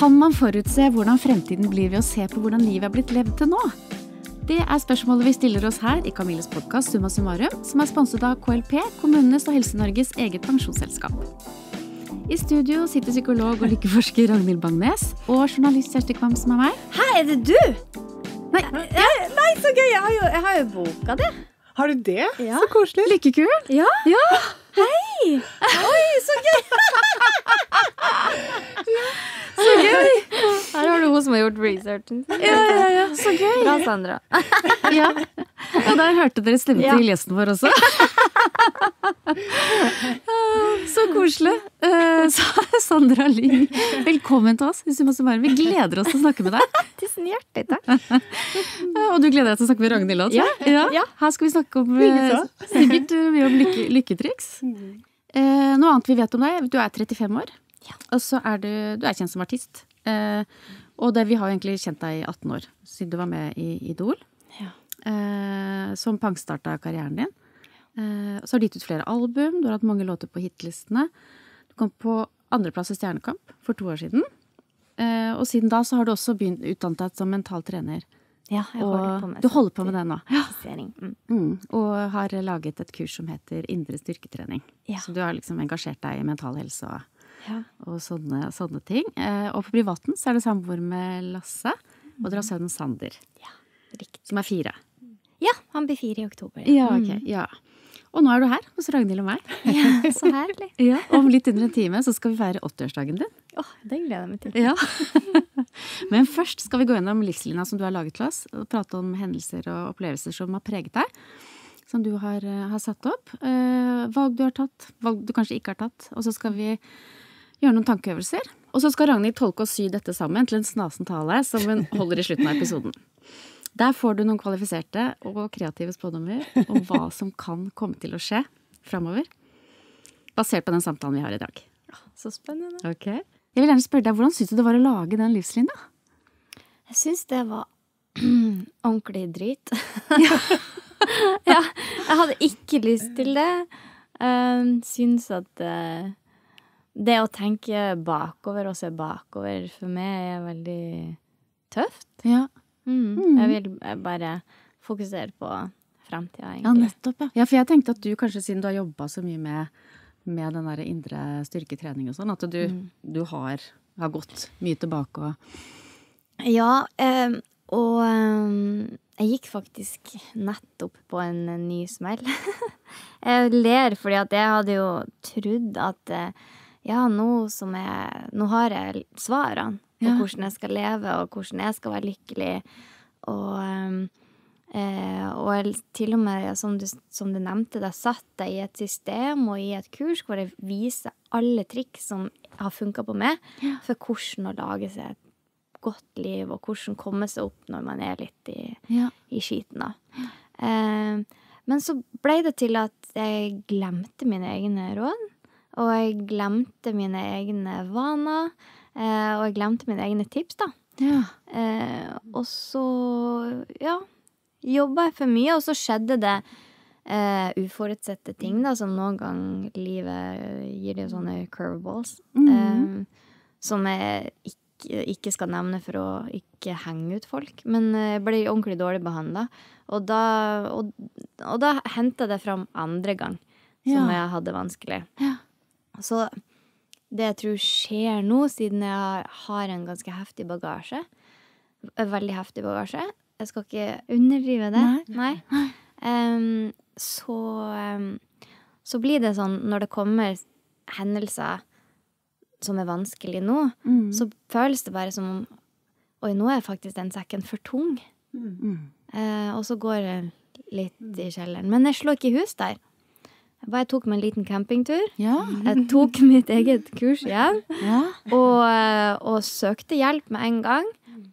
Kan man forutse hvordan fremtiden blir ved å se på hvordan livet blitt levd til nå? Det spørsmålet vi stiller oss her i Camilles podcast Summa Summarum, som sponset av KLP, kommunenes og Helse-Norges eget pensjonsselskap. I studio sitter psykolog og lykkeforsker Ragnhild Bangnes og journalist Kjersti Kvam, som meg. Hei, det du? Nei, så gøy. Jeg har jo boka det. Har du det? Ja. Så koselig. Lykkekul? Ja. Hei. Oi, så gøy. Så gøy. Her har du hun som har gjort researchen. Ja, så gøy. Bra, Sandra. Ja, og der hørte dere stemmen til gjesten vår også. Så koselig. Sandra Ling, velkommen til oss. Vi gleder oss til å snakke med deg. Tusen hjertelig, takk. Og du gleder deg til å snakke med Ragnhild også? Ja. Her skal vi snakke om sikkert mye om lykketriks. Noe annet vi vet om deg, du 35 år, og så du kjent som artist. Og vi har egentlig kjent deg i 18 år, siden du var med i Idol, som pangstartet karrieren din. Så har du gitt ut flere album, du har hatt mange låter på hitlistene. Du kom på andreplass i Stjernekamp for 2 år siden. Og siden da så har du også utdannet deg som mental trener. Ja, jeg holder på med du holder på med det nå. Og har laget et kurs som heter Indre styrketrening. Så du har liksom engasjert deg i mental helse og sånne ting. Og på privaten så det samboer med Lasse, og dere har sønnen Sander. Ja, riktig. Som 4. Ja, han blir 4 i oktober. Ja, ok, ja. Og nå du her hos Ragnhild og meg. Ja, så herlig. Ja, om litt under en time så skal vi feire 80-årsdagen din. Den gleder jeg meg til. Ja. Men først skal vi gå gjennom livslinja som du har laget til oss, og prate om hendelser og opplevelser som har preget deg, som du har satt opp. Valg du har tatt, valg du kanskje ikke har tatt, og så skal vi gjøre noen tankeøvelser. Og så skal Ragnhild tolke og sy dette sammen til en snasen tale som hun holder i slutten av episoden. Der får du noen kvalifiserte og kreative spådommer om hva som kan komme til å skje fremover, basert på den samtalen vi har i dag. Så spennende. Ok. Jeg vil gjerne spørre deg, hvordan synes du det var å lage den livslinja? Jeg synes det var ordentlig drit. Ja, jeg hadde ikke lyst til det. Synes at det å tenke bakover og se bakover for meg veldig tøft. Ja. Jeg vil bare fokusere på fremtiden, egentlig. Ja, nettopp, ja. Ja, for jeg tenkte at du kanskje, siden du har jobbet så mye med den der indre styrketrening og sånn, at du har gått mye tilbake og... Ja, og jeg gikk faktisk nettopp på en ny smell. Jeg ler fordi at jeg hadde jo trodd at nå har jeg svarene. Og hvordan jeg skal leve, og hvordan jeg skal være lykkelig. Og til og med, som du nevnte, da satt jeg i et system og i et kurs hvor jeg viser alle triks som har funket på meg, for hvordan å lage seg et godt liv, og hvordan komme seg opp når man litt i skiten. Men så ble det til at jeg glemte mine egne råd, og jeg glemte mine egne vaner, og jeg glemte mine egne tips, da. Og så, jobbet jeg for mye, og så skjedde det uforutsette ting, da, som noen gang livet gir det sånne curveballs, som jeg ikke skal nevne for å ikke henge ut folk, men jeg ble ordentlig dårlig behandlet, og da hentet det fram andre gang, som jeg hadde vanskelig. Så det jeg tror skjer nå, siden jeg har en ganske heftig bagasje, veldig heftig bagasje, jeg skal ikke underdrive det, nei. Så blir det sånn, når det kommer hendelser som vanskelig nå, så føles det bare som om, oi, nå faktisk den sekken for tung. Og så går jeg litt i kjelleren. Men jeg slår ikke i hus der. Jeg tok meg en liten campingtur. Jeg tok mitt eget kurs igjen. Og søkte hjelp med en gang.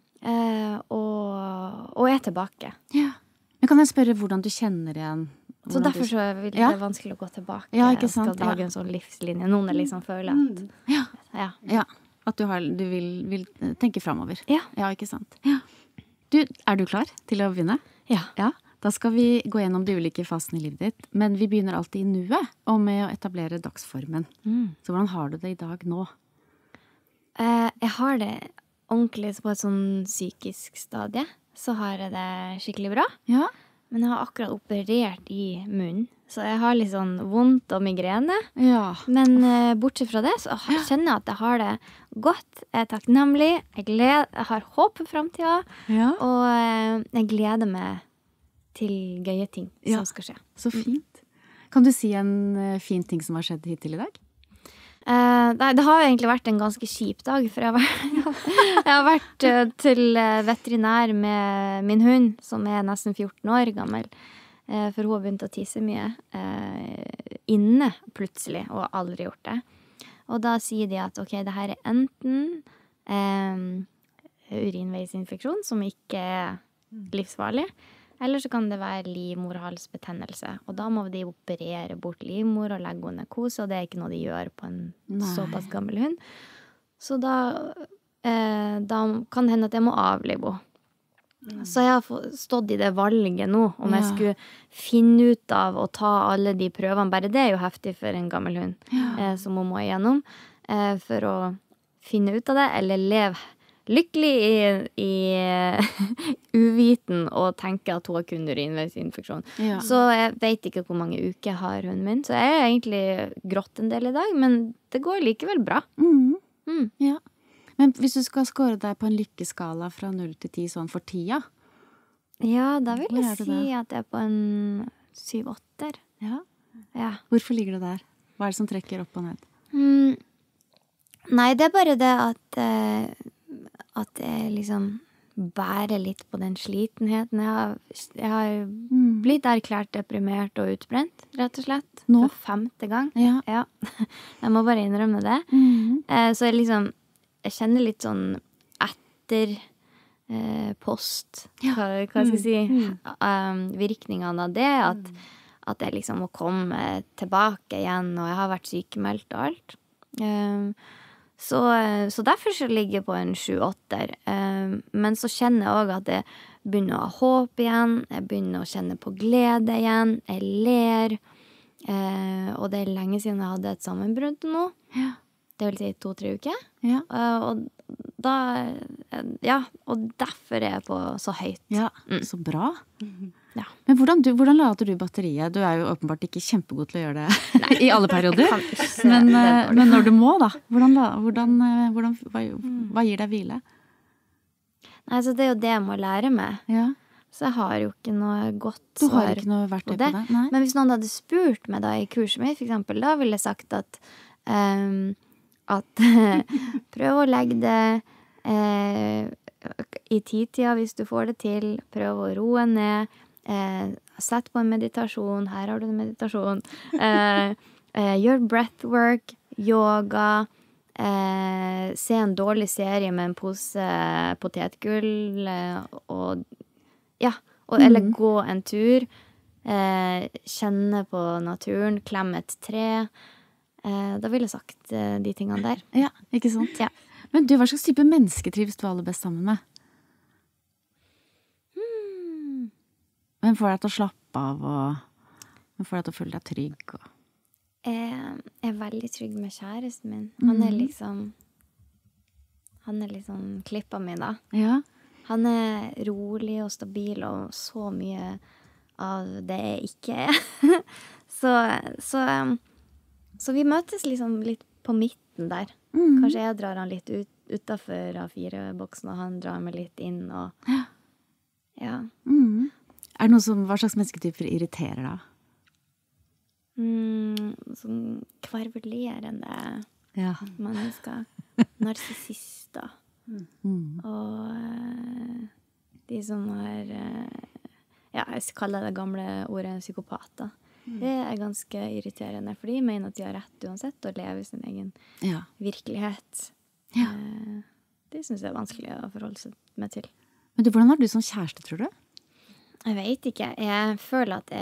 Og jeg tilbake. Men kan jeg spørre hvordan du kjenner igjen? Så derfor så vil det være vanskelig å gå tilbake. Ja, ikke sant? Jeg skal lage en sånn livslinje. Noen liksom føler at... At du vil tenke fremover. Ja, ikke sant? Du, du klar til å begynne? Ja. Da skal vi gå gjennom de ulike fasene i livet ditt, men vi begynner alltid i nuet og med å etablere dagsformen. Så hvordan har du det i dag nå? Jeg har det ordentlig på et sånn psykisk stadie. Så har jeg det skikkelig bra. Ja. Men jeg har akkurat operert i munnen. Så jeg har litt sånn vondt og migrene. Ja. Men bortsett fra det, så kjenner jeg at jeg har det godt. Jeg er takknemlig. Jeg har håp for fremtiden. Ja. Og jeg gleder meg til gøye ting som skal skje. Så fint. Kan du si en fin ting som har skjedd hittil i dag? Nei, det har egentlig vært en ganske kjip dag, for jeg har vært til veterinær med min hund, som er nesten 14 år gammel, for hun har begynt å tisse mye inne plutselig, og har aldri gjort det. Og da sier de at ok, det her er enten urinveisinfeksjon, som ikke er livsfarlig, eller så kan det være livmorhalsbetennelse. Og da må de operere bort livmor og legge henne narkose, og det er ikke noe de gjør på en såpass gammel hund. Så da kan det hende at jeg må avlive henne. Så jeg har stått i det valget nå, om jeg skulle finne ut av å ta alle de prøvene. Bare det er jo heftig for en gammel hund, som hun må igjennom, for å finne ut av det, eller leve lykkelig i uviten og tenke at hun har kun urinveisinfeksjon. Ja. Så jeg vet ikke hvor mange uker har hunden min, så jeg er egentlig grått en del i dag, men det går likevel bra. Ja. Men hvis du skal skåre deg på en lykkeskala fra 0 til 10 sånn for tida? Ja, da vil jeg si at jeg er på en 7-8. Ja. Hvorfor ligger det der? Hva er det som trekker opp og ned? Nei, det er bare det at jeg liksom bærer litt på den slitenheten. Jeg har blitt erklært deprimert og utbrent, rett og slett. Nå? For 5. gang. Ja. Jeg må bare innrømme det. Så jeg kjenner litt sånn etter post, hva skal jeg si, virkningene av det, at jeg liksom må komme tilbake igjen, og jeg har vært sykemeldt og alt. Så derfor så ligger jeg på en 7-8. Men så kjenner jeg også at jeg begynner å ha håp igjen. Jeg begynner å kjenne på glede igjen. Jeg ler. Og det er lenge siden jeg hadde et sammenbrudd nå. Ja. Det vil si 2-3 uker. Ja. Og derfor er jeg på så høyt. Ja, så bra. Ja. Men hvordan lader du batteriet? Du er jo åpenbart ikke kjempegod til å gjøre det i alle perioder. Men når du må, da? Hva gir deg hvile? Nei, så det er jo det jeg må lære meg. Ja. Så jeg har jo ikke noe godt svar. Du har ikke noe verktøy på det? Nei. Men hvis noen hadde spurt meg da i kurset mitt, for eksempel, da ville jeg sagt at prøv å legge det i tidtida hvis du får det til. Prøv å roe ned. Sett på en meditasjon. Her har du en meditasjon. Gjør breathwork, yoga. Se en dårlig serie med en pose potetgull. Eller gå en tur. Kjenne på naturen. Klemme et tre. Da ville jeg sagt de tingene der. Ja, ikke sant? Ja. Men du, hva slags type menneske trives du aller best sammen med? Hvem får deg til å slappe av, og hvem får deg til å føle deg trygg? Jeg er veldig trygg med kjæresten min. Han er liksom klippa mi, da. Ja. Han er rolig og stabil, og så mye av det jeg ikke er. Så vi møtes liksom litt på midten der. Kanskje jeg drar han litt utenfor A4-boksen, og han drar meg litt inn, og ja. Er det hva slags mennesketyper irriterer deg? Sånn kvervulerende mennesker. Narsissister. Og de som har jeg kaller det gamle ordet psykopater. Det er ganske irriterende, for de mener at de har rett uansett å leve sin egen virkelighet. Det synes jeg er vanskelig å forholde seg med til. Men hvordan er du som kjæreste, tror du? Jeg vet ikke. Jeg føler at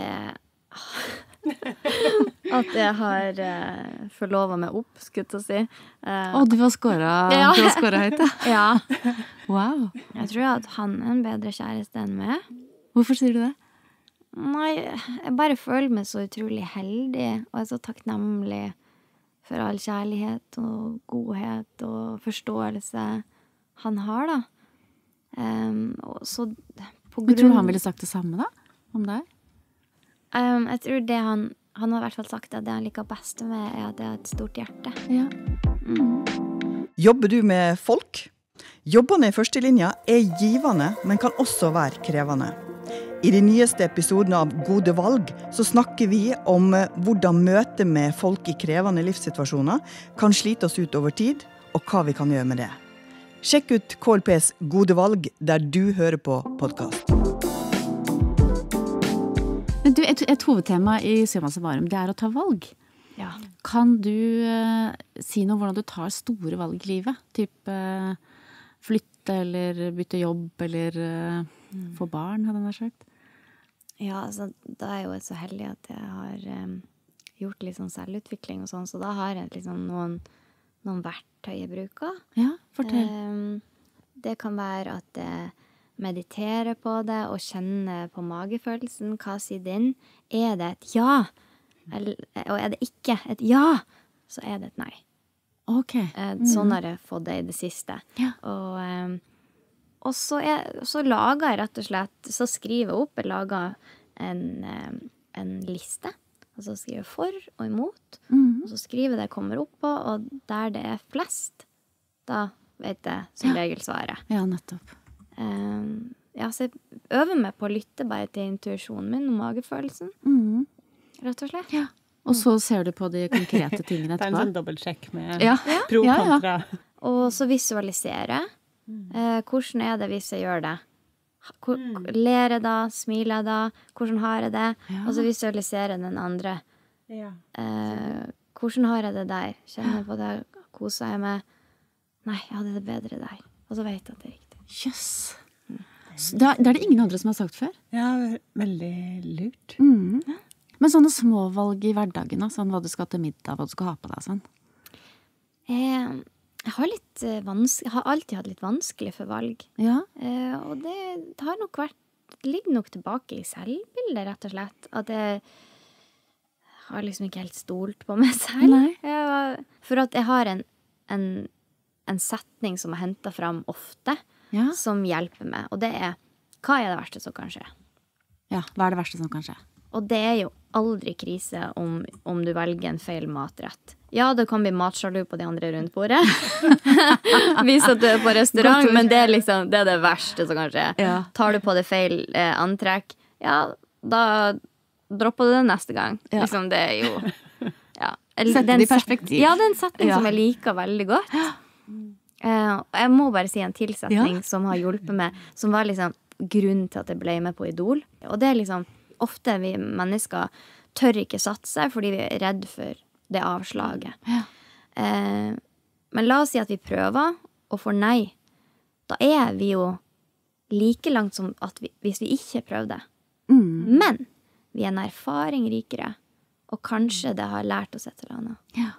jeg har forlovet meg opp, skulle jeg si. Du har skåret høyt, da? Ja. Wow. Jeg tror at han er en bedre kjæreste enn meg. Hvorfor sier du det? Nei, jeg bare føler meg så utrolig heldig, og jeg er så takknemlig for all kjærlighet og godhet og forståelse han har, da. Og så på grunn... Men tror du han ville sagt det samme da, om deg? Jeg tror det han har i hvert fall sagt at det han liker best med at det et stort hjerte. Ja. Jobber du med folk? Jobbene i førstelinja givende, men kan også være krevende. I de nyeste episoden av Gode valg så snakker vi om hvordan møte med folk i krevende livssituasjoner kan slite oss ut over tid, og hva vi kan gjøre med det. Sjekk ut KLPs Gode valg der du hører på podcast. Men du, et hovedtema i Summa Summarum, det å ta valg. Ja. Kan du si noe om hvordan du tar store valg i livet? Typ flytte eller bytte jobb eller få barn, hadde jeg sagt. Ja, altså, da jeg jo så heldig at jeg har gjort litt sånn selvutvikling og sånn, så da har jeg liksom noen verktøy jeg bruker. Ja, fortell. Det kan være at jeg mediterer på det og kjenner på magefølelsen. Hva sier din? Det et ja? Og det ikke et ja, så det et nei. Ok. Sånn har jeg fått det i det siste. Ja. Og så lager jeg rett og slett, så skriver jeg opp, jeg lager en liste, og så skriver jeg for og imot, og så skriver jeg det jeg kommer opp på, og der det flest, da vet jeg som regel svaret. Ja, nettopp. Ja, så jeg øver meg på å lytte bare til intuisjonen min og magefølelsen, rett og slett. Ja. Og så ser du på de konkrete tingene etterpå. Det en sånn dobbeltsjekk med Ja. pro kontra. Og så visualisere. Hvordan det hvis jeg gjør det? Ler jeg da? Smiler jeg da? Hvordan har jeg det? Ja. Og så visualisere den andre. Ja. Hvordan har jeg det der? Kjenner jeg på det? Koser jeg meg? Nei, jeg hadde det bedre der. Og så vet jeg at det riktig. Jøss. Det er det ingen andre som har sagt før. Ja, veldig lurt. Men sånne små valg i hverdagen, sånn hva du skal til middag, hva du skal ha på deg, sånn. Jeg har alltid hatt litt vanskelig for valg. Ja. Og det har nok ligger nok tilbake i selvbildet, rett og slett. At jeg har liksom ikke helt stolt på meg selv. Nei. For at jeg har en setning som jeg henter fram ofte, Ja. som hjelper meg. Og det hva det verste som kan skje? Ja, hva det verste som kan skje? Og det jo aldri krise om du velger en feil matrett. Ja, det kan bli matsjalu på de andre rundt bordet. Hvis at du på restaurant, men det liksom, det det verste som kan skje. Ja. Tar du på det feil antrekk, ja, da dropper du det neste gang. Ja. Liksom, det jo... Ja. Sette det i perspektiv. Ja, det en setning Ja. som jeg liker veldig godt. Jeg må bare si en tilsetning som har hjulpet meg, som var liksom grunnen til at jeg ble med på Idol. Og det liksom, ofte vi mennesker tør ikke satse, fordi vi redd for det avslaget. Ja. Men la oss si at vi prøver, og får nei. Da vi jo like langt som at hvis vi ikke prøvde. Men vi en erfaring rikere, og kanskje det har lært oss et eller annet. Ja.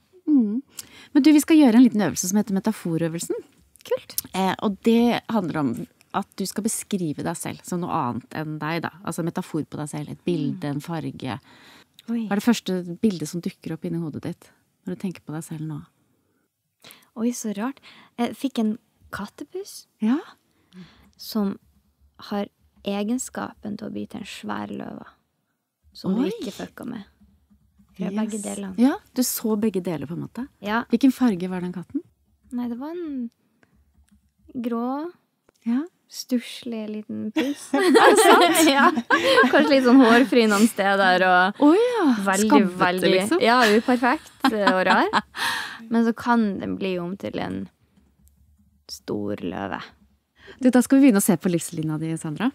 Men du, vi skal gjøre en liten øvelse som heter metaforøvelsen. Kult. Og det handler om at du skal beskrive deg selv som noe annet enn deg da. Altså en metafor på deg selv, et bilde, en farge. Oi. Hva det første bildet som dukker opp inni hodet ditt når du tenker på deg selv nå? Oi, så rart. Jeg fikk en kattepus Ja. som har egenskapen til å bli til en svær løve. Som du Oi. ikke fucka med. Fra begge delene. Ja, du så begge deler på en måte. Ja. Hvilken farge var den katten? Nei, det var en grå, Ja. stusslig liten pus. Ja. Kanskje litt sånn hårfri noen steder, og Åja, veldig, skabbete veldig, liksom. ja, uperfekt og rar. Men så kan den bli om til en stor løve. Du, da skal vi begynne å se på livslinja di, Sandra.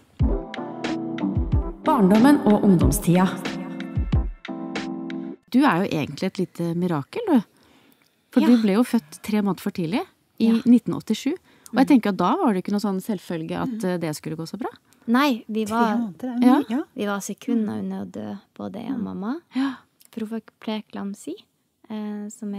Barndommen og ungdomstida. Du jo egentlig et lite mirakel, du. For Ja. du ble jo født 3 måneder for tidlig, i 1987. Og jeg tenker at da var det ikke noe sånn selvfølge at det skulle gå så bra. Nei, vi 3 var, måneder, Ja. ja. vi var sekunder under å dø, både jeg og mamma. Ja. For hun fikk preeklamsi, som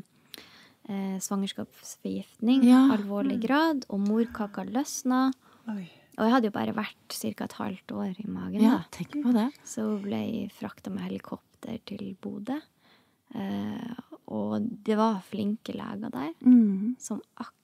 svangerskapsforgiftning, Ja. alvorlig grad, og morkaka løsna. Oi. Og jeg hadde jo bare vært cirka et halvt år i magen Ja, da. tenk på det. Så hun ble frakta med helikopter til Bodø. og det var flinke leger der, som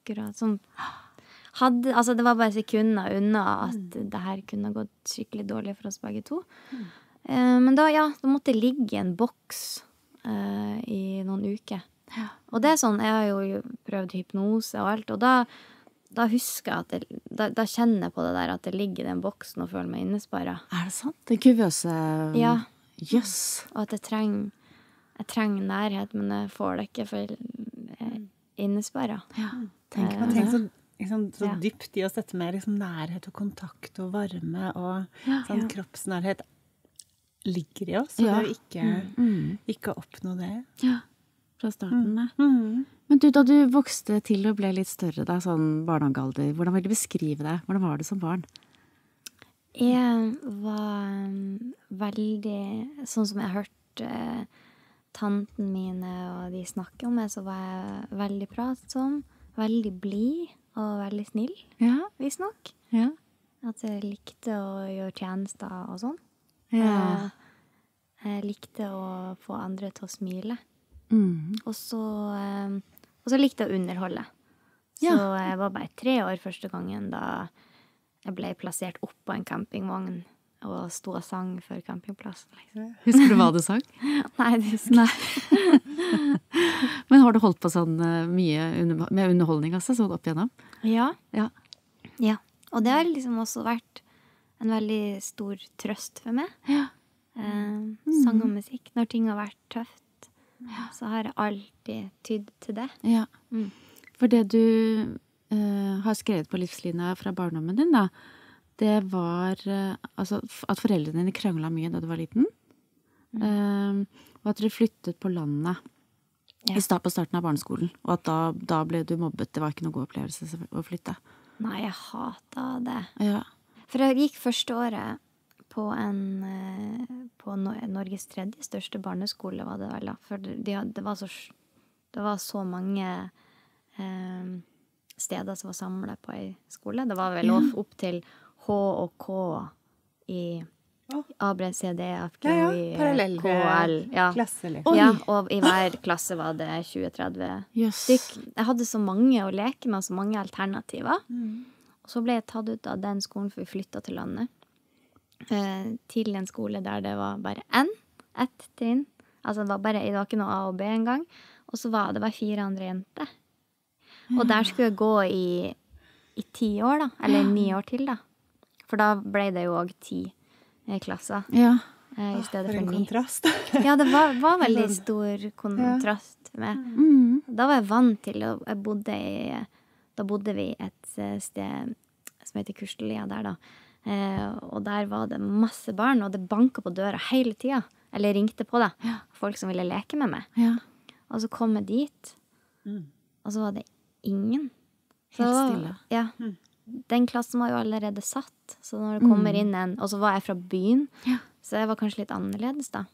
hadde, altså det var bare sekunder unna at det her kunne gått skikkelig dårlig for oss begge to. Men da måtte jeg ligge i en boks i noen uker. Og det sånn, jeg har jo prøvd hypnose og alt, og da husker jeg at da kjenner jeg på det der at jeg ligger i den boksen og føler meg innesperret. Er det sant? Den kuvøse... Ja. Jøss. Og at jeg trenger nærhet, men jeg får det ikke, for jeg er innesperret. Ja. Tenk så dypt i oss dette med liksom nærhet og kontakt og varme og sånn kroppsnærhet ligger i oss, så det er jo ikke oppnå det. Ja, fra starten. Men du, da du vokste til og ble litt større, da, sånn barnehagealder, hvordan vil du beskrive det? Hvordan var du som barn? Jeg var veldig, sånn som jeg har hørt tanten mine og de snakker om meg, så var jeg veldig pratsom, veldig blid og veldig snill, visstnok. Ja. At jeg likte å gjøre tjenester og sånn. Ja. Jeg likte å få andre til å smile. Og så likte jeg å underholde. Så jeg var bare 3 år første gangen da jeg ble plassert opp på en campingvogn og sto og sang for campingplass. Liksom. Husker du hva du sang? Nei, det husker jeg. Men har du holdt på sånn mye med underholdning, altså, sånn opp igjennom? Ja. Ja. Og det har liksom også vært en veldig stor trøst for meg. Ja. Sang og musikk. Når ting har vært tøft, så har jeg alltid tydd til det. Ja. For det du har skrevet på livslinja fra barndommen din, da, det var altså, at foreldrene dine kranglet mye da du var liten. Og at dere flyttet på landet på starten av barneskolen. Og at da ble du mobbet. Det var ikke noe god opplevelse å flytte. Nei, jeg hatet det. Ja. For jeg gikk første året på Norges 3. største barneskole, var det vel da. For det var så mange steder som var samlet på en skole. Det var vel opp til H og K i A, B, C, D, F, G, I, KL. Klasser. Ja, og i hver klasse var det 20-30 stykk. Jeg hadde så mange å leke med, så mange alternativer. Og så ble jeg tatt ut av den skolen, for vi flyttet til landet. Til en skole der det var bare ett trinn. Altså det var ikke noe A og B engang. Og så var det bare 4 andre jenter. Og der skulle jeg gå i 10 år da, eller 9 år til da. For da ble det jo også 10 klasser. Ja. I stedet for 9. For en kontrast. Ja, det var veldig stor kontrast for meg. Da var jeg vant til, da bodde vi et sted som heter Kurstelia der da. Og der var det masse barn, og det banket på døra hele tiden. Eller ringte på da. Folk som ville leke med meg. Ja. Og så kom jeg dit, og så var det ingen. Helt stille. Ja. Den klassen var jo allerede satt, så når det kommer inn og så var jeg fra byen, så jeg var kanskje litt annerledes da.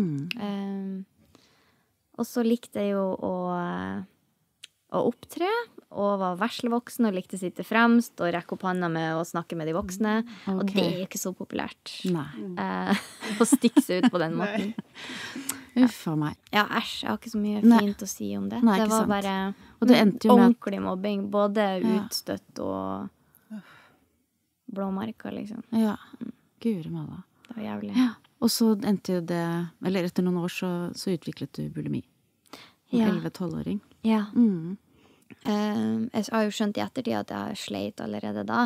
Og så likte jeg jo å opptre, og var verslevoksen, og likte å sitte fremst, og rekke opp hånda med å snakke med de voksne. Okay. Og det er jo ikke så populært. Nei. Å stikke seg ut på den måten. Uffa meg. Ja, æsj, jeg har ikke så mye fint å si om det. Nei, det var bare ordentlig mobbing, både utstøtt og blåmarker, liksom. Ja, gure malla. Det var jævlig. Ja. Og så endte jo det, eller etter noen år så utviklet du bulimi. 11-12-åring. Ja. Jeg har jo skjønt i ettertid at jeg sleit allerede da.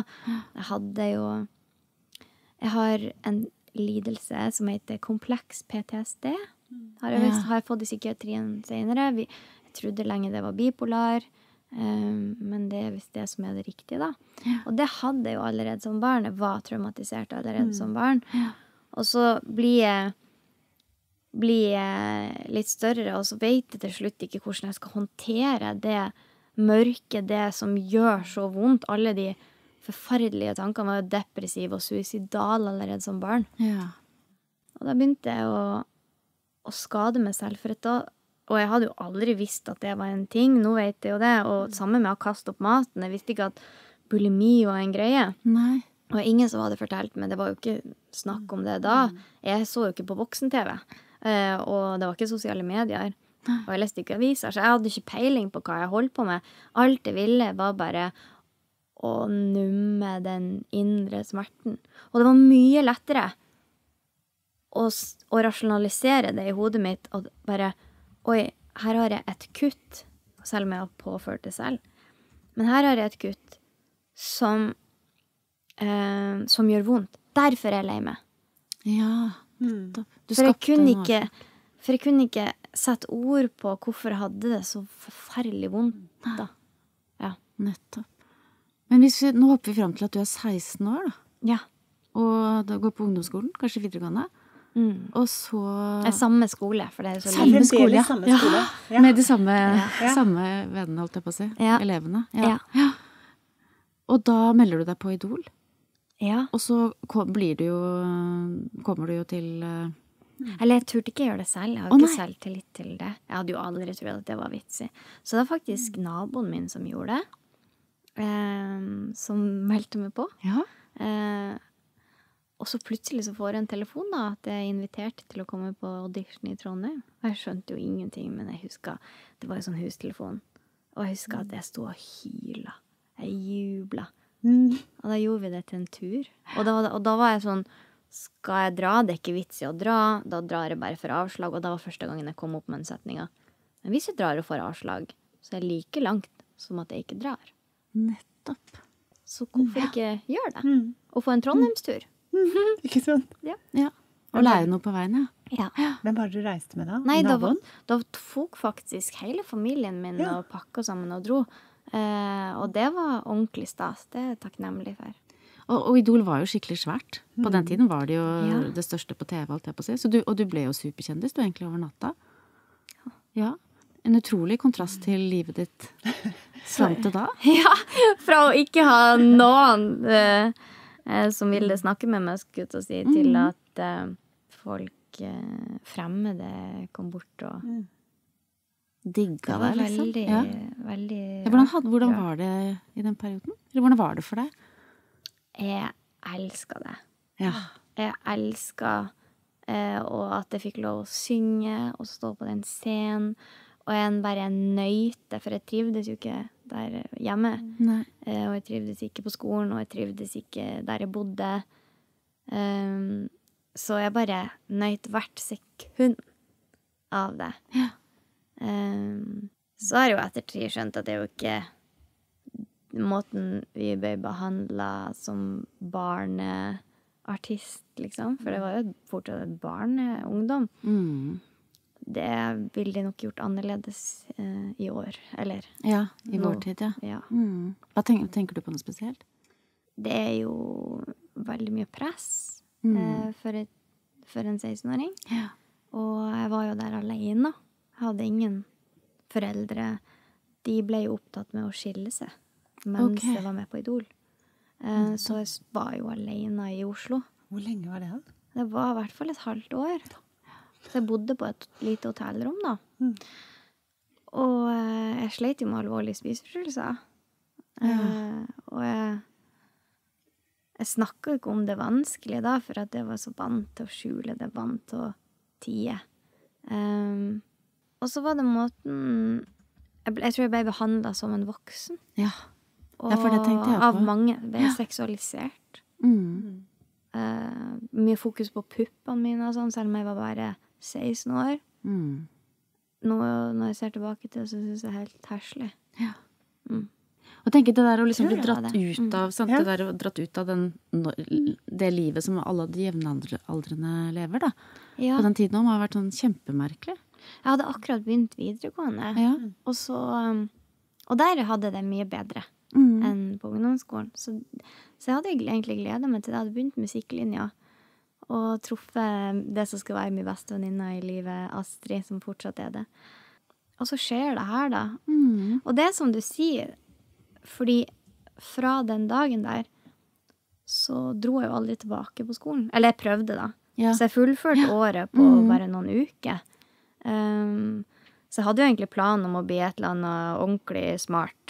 Jeg har en lidelse som heter kompleks PTSD. Har jeg fått i psykiatrien senere. Jeg trodde lenge det var bipolar, men det er visst det som er det riktige da. Og det hadde jeg jo allerede som barn. Jeg var traumatisert allerede som barn. Og så blir jeg litt større, og så vet jeg til slutt ikke hvordan jeg skal håndtere det mørke, det som gjør så vondt. Alle de forferdelige tankene var jo depressive og suicidale allerede som barn. Ja. Og da begynte jeg å skade meg selv for og jeg hadde jo aldri visst at det var en ting. Nå vet jeg jo det, og sammen med å kaste opp maten. Jeg visste ikke at bulimi var en greie. Nei. Og ingen som hadde fortalt meg, det var jo ikke snakk om det da. Jeg så jo ikke på voksen-TV, og det var ikke sosiale medier. Og jeg leste ikke aviser, så jeg hadde ikke peiling på hva jeg holdt på med. Alt jeg ville var bare å numme den indre smerten. Og det var mye lettere å rasjonalisere det i hodet mitt, og bare, oi, her har jeg et kutt, selv om jeg har påført det selv. Men her har jeg et kutt som gjør vondt. Derfor er jeg lei meg. Ja, For jeg kunne ikke sette ord på hvorfor jeg hadde det så forferdelig vondt da. Ja. Nettopp. Men nå hopper vi frem til at du er 16 år da. Ja. Og da går på ungdomsskolen, kanskje videregående. Og så... Det er samme skole, for det er så samme skole, samme skole. Ja. Med de samme vennene, holdt jeg på å si. Ja. Elevene. Ja. Og da melder du deg på Idol. Ja. Og så kommer du jo til... Eller jeg turte ikke gjøre det selv. Jeg har ikke selvtillit til det. Jeg hadde jo aldri trodd at det var vitsig. Så det var faktisk naboen min som gjorde det. Som meldte meg på. Ja. Og så plutselig så får jeg en telefon da, at jeg er invitert til å komme på audition i Trondheim. Og jeg skjønte jo ingenting, men jeg husker, det var jo sånn hustelefon. Og jeg husker at jeg stod og hyla. Jeg jubla. Og da gjorde vi det til en tur. Og da var jeg sånn, skal jeg dra? Det er ikke vits i å dra. Da drar jeg bare for avslag. Og da var første gangen jeg kom opp med en setning. Men hvis jeg drar og får avslag, så er det like langt som at jeg ikke drar. Nettopp. Så hvorfor ikke gjøre det? Og få en Trondheimstur. Ikke sant? Ja. Og lære noe på veien, Ja. Hvem var det du reiste med da? Nei, Naboen? da tok faktisk hele familien min og pakket sammen og dro. Og det var ordentlig stas. Det er jeg takknemlig for. Og Idol var jo skikkelig svært. På den tiden var det jo det største på TV, alt jeg på å si. Og du ble jo superkjendis, du egentlig over natta. Ja. En utrolig kontrast til livet ditt frem til da. Ja, fra å ikke ha noen som ville snakke med meg, skulle jeg si, til at folk fremmede kom bort og digga deg, liksom. Det var veldig hvordan var det i den perioden? Eller hvordan var det for deg? Jeg elsket det. Ja. Jeg elsket og at jeg fikk lov å synge og stå på den scenen. Og jeg bare nøyte, for jeg trivdes jo ikke der hjemme. Nei. Og jeg trivdes ikke på skolen, og jeg trivdes ikke der jeg bodde. Så jeg bare nøyte hvert sekund av det. Ja. Så har jeg jo ettertid skjønt at det er jo ikke måten vi ble behandlet som barneartist, liksom. For det var jo fortsatt et barneungdom. Det ville de nok gjort annerledes i år, eller? Ja, i vår tid, ja. Hva tenker du på noe spesielt? Det er jo veldig mye press for en 16-åring. Ja. Og jeg var jo der alene. Jeg hadde ingen foreldre. De ble jo opptatt med å skille seg mens jeg var med på Idol. Så jeg var jo alene i Oslo. Hvor lenge var det da? Det var i hvert fall et halvt år. Så jeg bodde på et lite hotellrom da. Og jeg slet jo med alvorlige spiseforstyrrelser. Og jeg snakket jo ikke om det vanskelige da, for at jeg var så vant til å skjule det, vant til å tie. Og så var det måten jeg tror jeg ble behandlet som en voksen. Ja, for det tenkte jeg på. Av mange ble seksualisert. Mye fokus på puppene mine og sånn, selv om jeg var bare 16 år. Nå, når jeg ser tilbake til det, så synes jeg det er helt herselig. Ja. Og tenk det der å liksom bli dratt ut av, sant? Det der å dratt ut av det livet som alle de jevnaldrende lever, da. Ja. På den tiden om har vært sånn kjempemerkelig. Jeg hadde akkurat begynt videregående. Ja. Og der hadde det mye bedre enn på ungdomsskolen. Så jeg hadde egentlig gledet meg til det. Jeg hadde begynt musikklinja og truffet det som skal være min beste venninne i livet, Astrid, som fortsatt er det. Og så skjer det her da. Og det som du sier, fordi fra den dagen der, så dro jeg jo aldri tilbake på skolen. Eller jeg prøvde da. Ja. Så jeg fullførte året på bare noen uker. Så jeg hadde jo egentlig planen om å bli et eller annet ordentlig smart.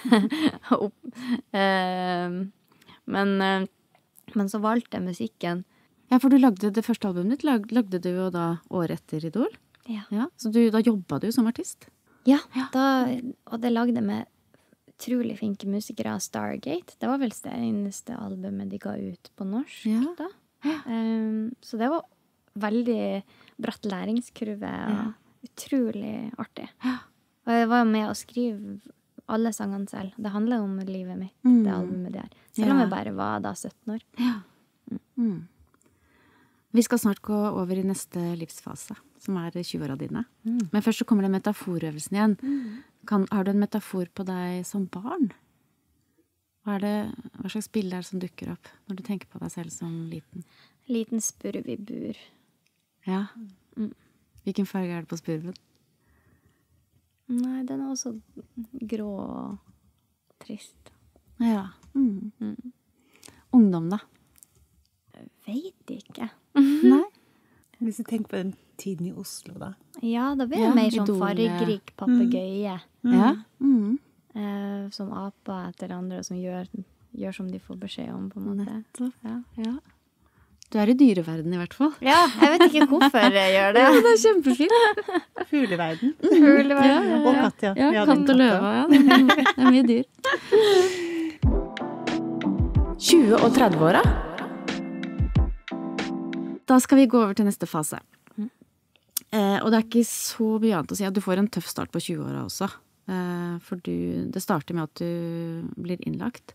Men så valgte jeg musikken. Ja, for du lagde det første albumet ditt, lagde du jo da året etter Idol. Ja, så da jobbet du som artist? Ja, og det lagde med utrolig flinke musikere av Stargate. Det var vel det eneste albumet de ga ut på norsk da. Så det var veldig bratt læringskurve og utrolig artig. Og jeg var med å skrive alle sangene selv. Det handler om livet mitt, det albumet der. Selv om jeg bare var da 17 år. Vi skal snart gå over i neste livsfase, som 20-åra dine. Men først så kommer det metaforøvelsen igjen. Har du en metafor på deg som barn? Hva slags bilde det som dukker opp når du tenker på deg selv som liten? Liten spurv i bur. Ja. Hvilken farge det på spurven? Nei, den også grå og trist. Ja. Ungdom da? Vet ikke. Nei? Hvis du tenker på den tiden i Oslo da. Ja, da blir det mer sånn fargerik papegøye. Ja. Som aper etter andre, som gjør som de får beskjed om, på en måte. Nettopp. Ja. Du i dyreverden i hvert fall. Ja, jeg vet ikke hvorfor jeg gjør det. Ja, det kjempefint. Fugleverden. Og katt, ja. Ja, katt og løve, ja. Det mye dyr. 20- og 30-åra. Da skal vi gå over til neste fase. Og det ikke så mye annet å si at du får en tøff start på 20-åra også. For det starter med at du blir innlagt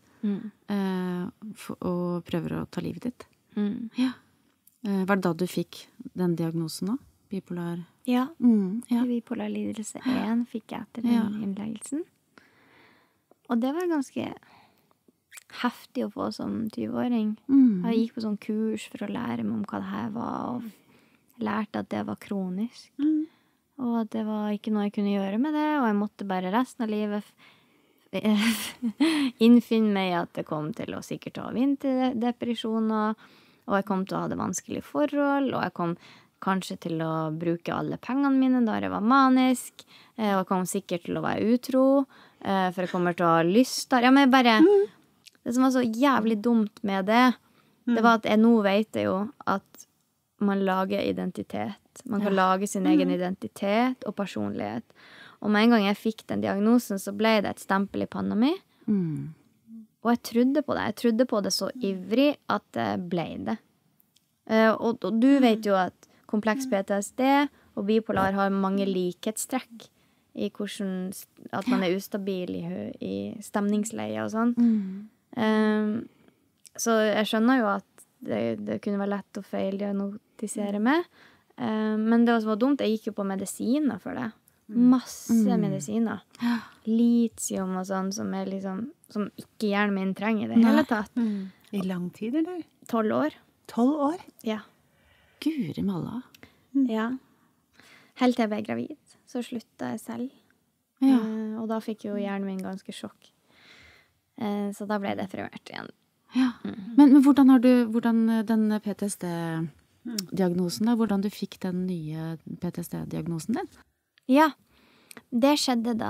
og prøver å ta livet ditt. Ja. Var det da du fikk den diagnosen da? Bipolar? Ja. Bipolar lidelse 1 fikk jeg etter den innleggelsen. Og det var ganske heftig å få som 20-åring. Jeg gikk på sånn kurs for å lære meg om hva det her var, og lærte at det var kronisk. Og at det var ikke noe jeg kunne gjøre med det, og jeg måtte bare resten av livet innfinne meg at det kom til å sikkert ha vinterdepresjoner, og jeg kom til å ha det vanskelig forhold, og jeg kom kanskje til å bruke alle pengene mine da jeg var manisk, og jeg kom sikkert til å være utro, for jeg kommer til å ha lyst der. Ja, men bare... Det som var så jævlig dumt med det, det var at jeg nå vet jo at man lager identitet. Man kan lage sin egen identitet og personlighet. Og med en gang jeg fikk den diagnosen, så ble det et stempel i panna mi. Og jeg trodde på det. Jeg trodde på det så ivrig at det ble det. Og du vet jo at kompleks PTSD og bipolar har mange likhetstrekk i hvordan at man ustabil i stemningsleie og sånn. Så jeg skjønner jo at det kunne være lett å feildiagnostisere med. Men det som var dumt, jeg gikk jo på medisiner for det. Masse medisiner. Lithium og sånn, som som ikke hjernen min trenger i det hele tatt. I lang tid, eller? 12 år. 12 år? Ja. Guri malla. Ja. Helt til jeg ble gravid, så sluttet jeg selv. Og da fikk jo hjernen min ganske sjokk. Så da ble jeg deprimert igjen. Ja. Men hvordan den PTSD-diagnosen da, hvordan du fikk den nye PTSD-diagnosen din? Ja, det skjedde da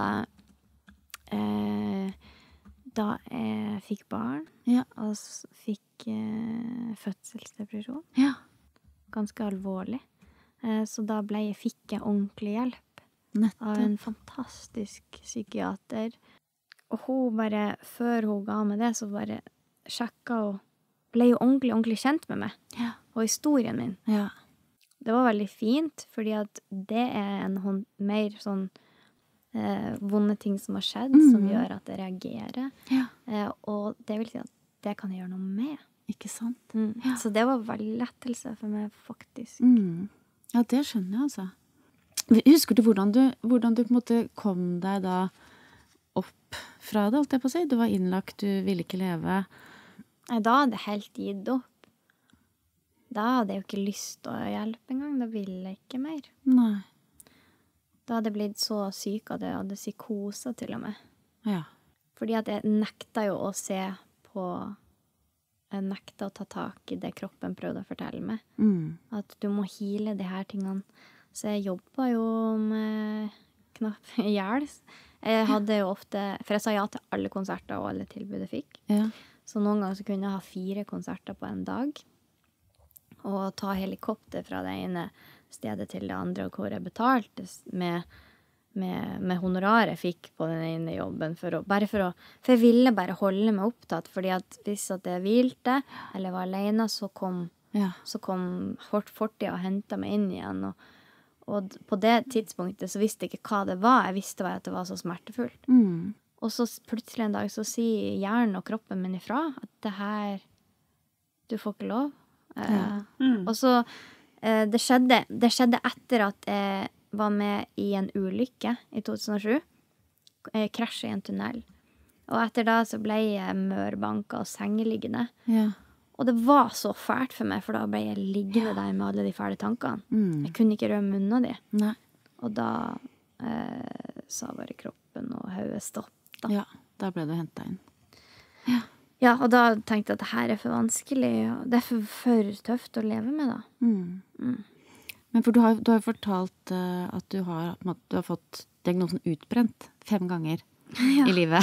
jeg fikk barn, og fikk fødselsdepresjon. Ja. Ganske alvorlig. Så da fikk jeg ordentlig hjelp. Nettopp. Av en fantastisk psykiater. Og hun bare, før hun ga meg det, så bare sjekket og ble jo ordentlig kjent med meg. Ja. Og historien min. Ja. Det var veldig fint, fordi at det en mer sånn vonde ting som har skjedd, som gjør at jeg reagerer. Ja. Og det vil si at det kan jeg gjøre noe med. Ikke sant? Ja. Så det var veldig lettelse for meg, faktisk. Ja, det skjønner jeg altså. Husker du hvordan du på en måte kom deg da opp fra det, holdt jeg på å si? Du var innlagt, du ville ikke leve. Nei, da hadde jeg helt gitt opp. Da hadde jeg jo ikke lyst til å hjelpe engang. Da ville jeg ikke mer. Nei. Da hadde jeg blitt så syk at jeg hadde psykose til og med. Ja. Fordi at jeg nekta jo å se på... Jeg nekta å ta tak i det kroppen prøvde å fortelle meg. At du må heale de her tingene. Så jeg jobbet jo med knapp hjel. Jeg hadde jo ofte... For jeg sa ja til alle konserter og alle tilbud jeg fikk. Ja. Så noen ganger så kunne jeg ha 4 konserter på en dag. og ta helikopter fra det ene stedet til det andre, og hvor jeg betalte med honorar jeg fikk på den ene jobben, for jeg ville bare holde meg opptatt, fordi at hvis at jeg hvilte, eller var alene, så kom fortida og hentet meg inn igjen, og på det tidspunktet så visste jeg ikke hva det var, jeg visste bare at det var så smertefullt. Og så plutselig en dag så sier hjernen og kroppen min ifra, at det her, du får ikke lov. Og så, det skjedde etter at jeg var med i en ulykke i 2007. Jeg krasjet i en tunnel. Og etter da så ble jeg mørbanket og sengeliggende. Ja. Og det var så fælt for meg, for da ble jeg liggende der med alle de fæle tankene. Jeg kunne ikke rømme unna de. Nei. Og da sa bare kroppen og hodet stopp. Da. Ja, da ble du hentet inn. Ja, og da tenkte jeg at det her er for vanskelig, og det er for tøft å leve med, da. Men for du har fortalt at du har fått diagnosen utbrent 5 ganger i livet.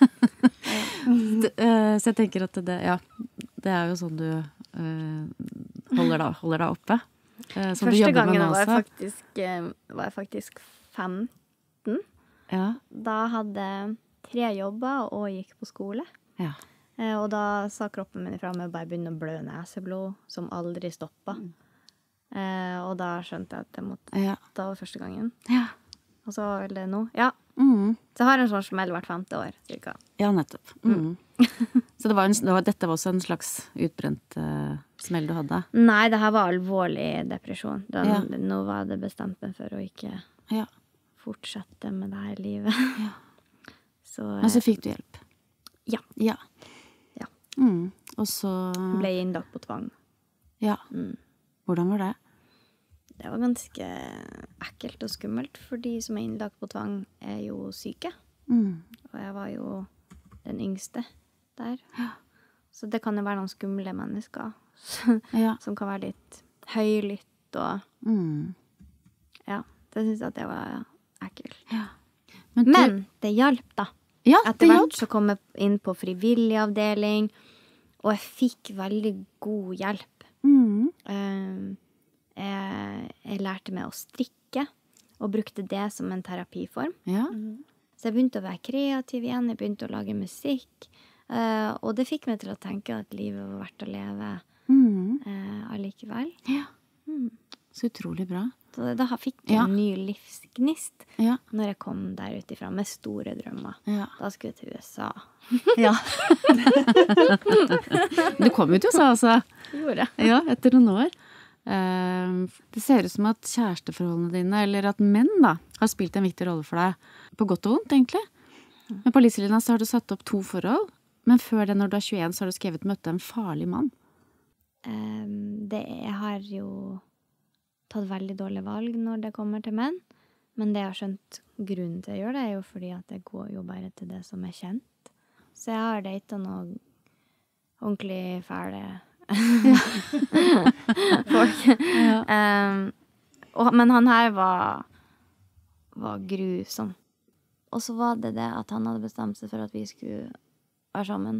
Så jeg tenker at det er jo sånn du holder deg oppe. Første gangen var jeg faktisk 15. Ja. Da hadde 3 jobber og gikk på skole. Ja. Og da sa kroppen min ifra med å bare begynne å blø neseblod, som aldri stoppet. Og da skjønte jeg at jeg måtte. Da var første gangen. Ja. Og så var det nå. Ja. Så jeg har en sånn smell hvert 5. år, cirka. Ja, nettopp. Så dette var også en slags utbrent smell du hadde? Nei, det her var alvorlig depresjon. Nå var det bestemt meg for å ikke fortsette med det her livet. Ja. Men så fikk du hjelp? Ja. Og så ble jeg innlagt på tvang. Ja. Hvordan var det? Det var ganske ekkelt og skummelt, for de som er innlagt på tvang er jo syke. Og jeg var jo den yngste der. Ja. Så det kan jo være noen skumle mennesker som kan være litt høylytt og ja, det synes jeg at det var ekkelt. Ja. Men det hjalp da. Ja, etter hvert så kom jeg inn på frivillig avdeling, og jeg fikk veldig god hjelp. Jeg lærte meg å strikke, og brukte det som en terapiform. Ja. Så jeg begynte å være kreativ igjen, jeg begynte å lage musikk, og det fikk meg til å tenke at livet var verdt å leve allikevel. Ja. Så utrolig bra. Så da fikk jeg en ny livsgnist når jeg kom der utifra med store drømmer. Ja. Da skulle jeg til USA. Ja. Du kom jo til USA, altså. Gjorde det. Ja, etter noen år. Det ser ut som at kjæresteforholdene dine, eller at menn da, har spilt en viktig rolle for deg. På godt og vondt, egentlig. Men på Liselina så har du satt opp 2 forhold. Men før det, når du er 21, så har du skrevet «Møtte en farlig mann». Jeg har jo tatt veldig dårlig valg når det kommer til menn. Men det jeg har skjønt grunnen til å gjøre det, er jo fordi at jeg går jo bare til det som er kjent. Så jeg har datet noen ordentlig fæle folk. Men han her var grusom. Og så var det at han hadde bestemt seg for at vi skulle være sammen.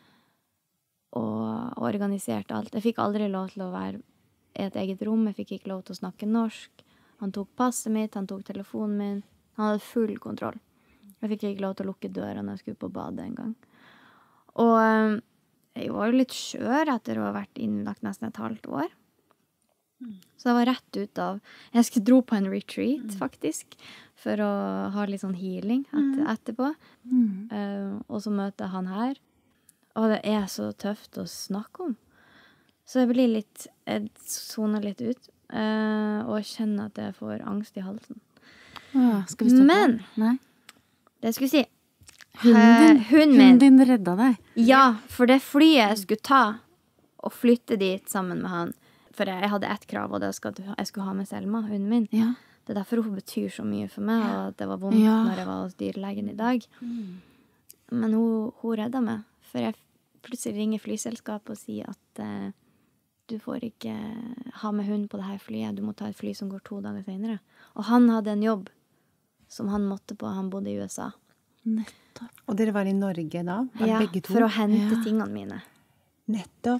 Og organisert alt. Jeg fikk aldri lov til å være i et eget rom. Jeg fikk ikke lov til å snakke norsk. Han tok passet mitt, han tok telefonen min. Han hadde full kontroll. Jeg fikk ikke lov til å lukke døra når jeg skulle på badet en gang. Og jeg var jo litt skjør etter å ha vært innlagt nesten et halvt år. Så det var rett ut av... Jeg skulle dro på en retreat, faktisk, for å ha litt sånn healing etterpå. Og så møter han her. Og det er så tøft å snakke om. Så jeg soner litt ut, og kjenner at jeg får angst i halsen. Skal vi stoppe? Men, nei. Det skulle jeg si, hunden din redda deg. Ja, for det flyet jeg skulle ta, og flytte dit sammen med han, for jeg hadde ett krav, og det jeg skulle ha med Selma, hunden min. Ja. Det er derfor hun betyr så mye for meg, og det var vondt når jeg var hos dyrlegen i dag. Men hun redda meg, for jeg plutselig ringer flyselskapet og sier at du får ikke ha med hund på det her flyet, du må ta et fly som går 2 dager senere. Og han hadde en jobb som han måtte på, han bodde i USA. Nettopp. Og dere var i Norge da? Ja, begge to? For å hente tingene mine. Nettopp.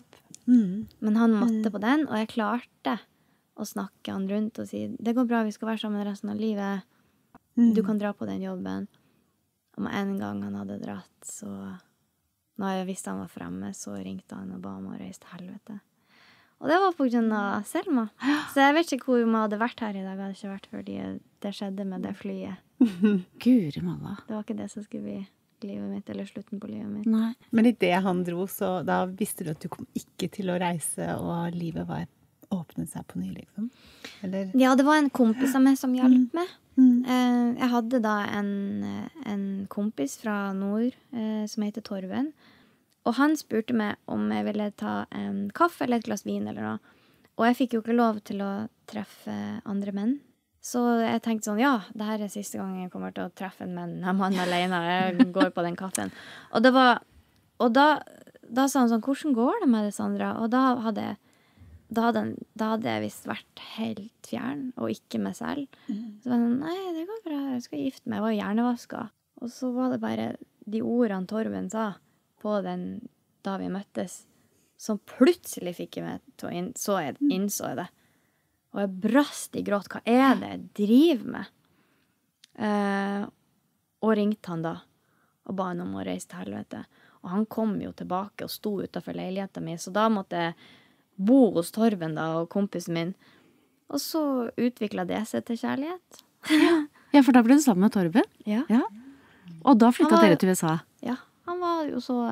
Men han måtte på den, og jeg klarte å snakke han rundt og si, det går bra, vi skal være sammen resten av livet. Du kan dra på den jobben. Og med en gang han hadde dratt, så når jeg visste han var fremme, så ringte han og ba om å reise til helvete. Og det var på grunn av Selma. Så jeg vet ikke hvor man hadde vært her i dag. Det hadde ikke vært fordi det skjedde med det flyet. Guri malla. Det var ikke det som skulle bli livet mitt, eller slutten på livet mitt. Nei. Men i det han dro, så da visste du at du kom ikke til å reise, og livet var åpnet seg på ny, liksom? Eller? Ja, det var en kompis av meg som hjalp meg. Jeg hadde da en kompis fra nord som heter Torben. Og han spurte meg om jeg ville ta en kaffe eller et glass vin eller noe. Og jeg fikk jo ikke lov til å treffe andre menn. Så jeg tenkte sånn, ja, det her siste gang jeg kommer til å treffe en mann alene. Jeg går på den kaffen. Og da sa han sånn, hvordan går det med det, Sandra? Og da hadde jeg visst vært helt fjern, og ikke meg selv. Så var jeg sånn, nei, det går bra, jeg skal gifte meg. Jeg var hjernevasket. Og så var det bare de ordene Torben sa på den da vi møttes, som plutselig fikk jeg meg til å innså jeg det. Og jeg brast i gråt. Hva er det jeg driver med? Og ringte han da, og ba han om å reise til helvete. Og han kom jo tilbake og sto utenfor leiligheten min, så da måtte jeg bo hos Torben da, og kompisen min. Og så utviklet det seg til kjærlighet. Ja, for da ble du sammen med Torben? Ja. Og da flyttet dere til USA? Ja, han var jo så...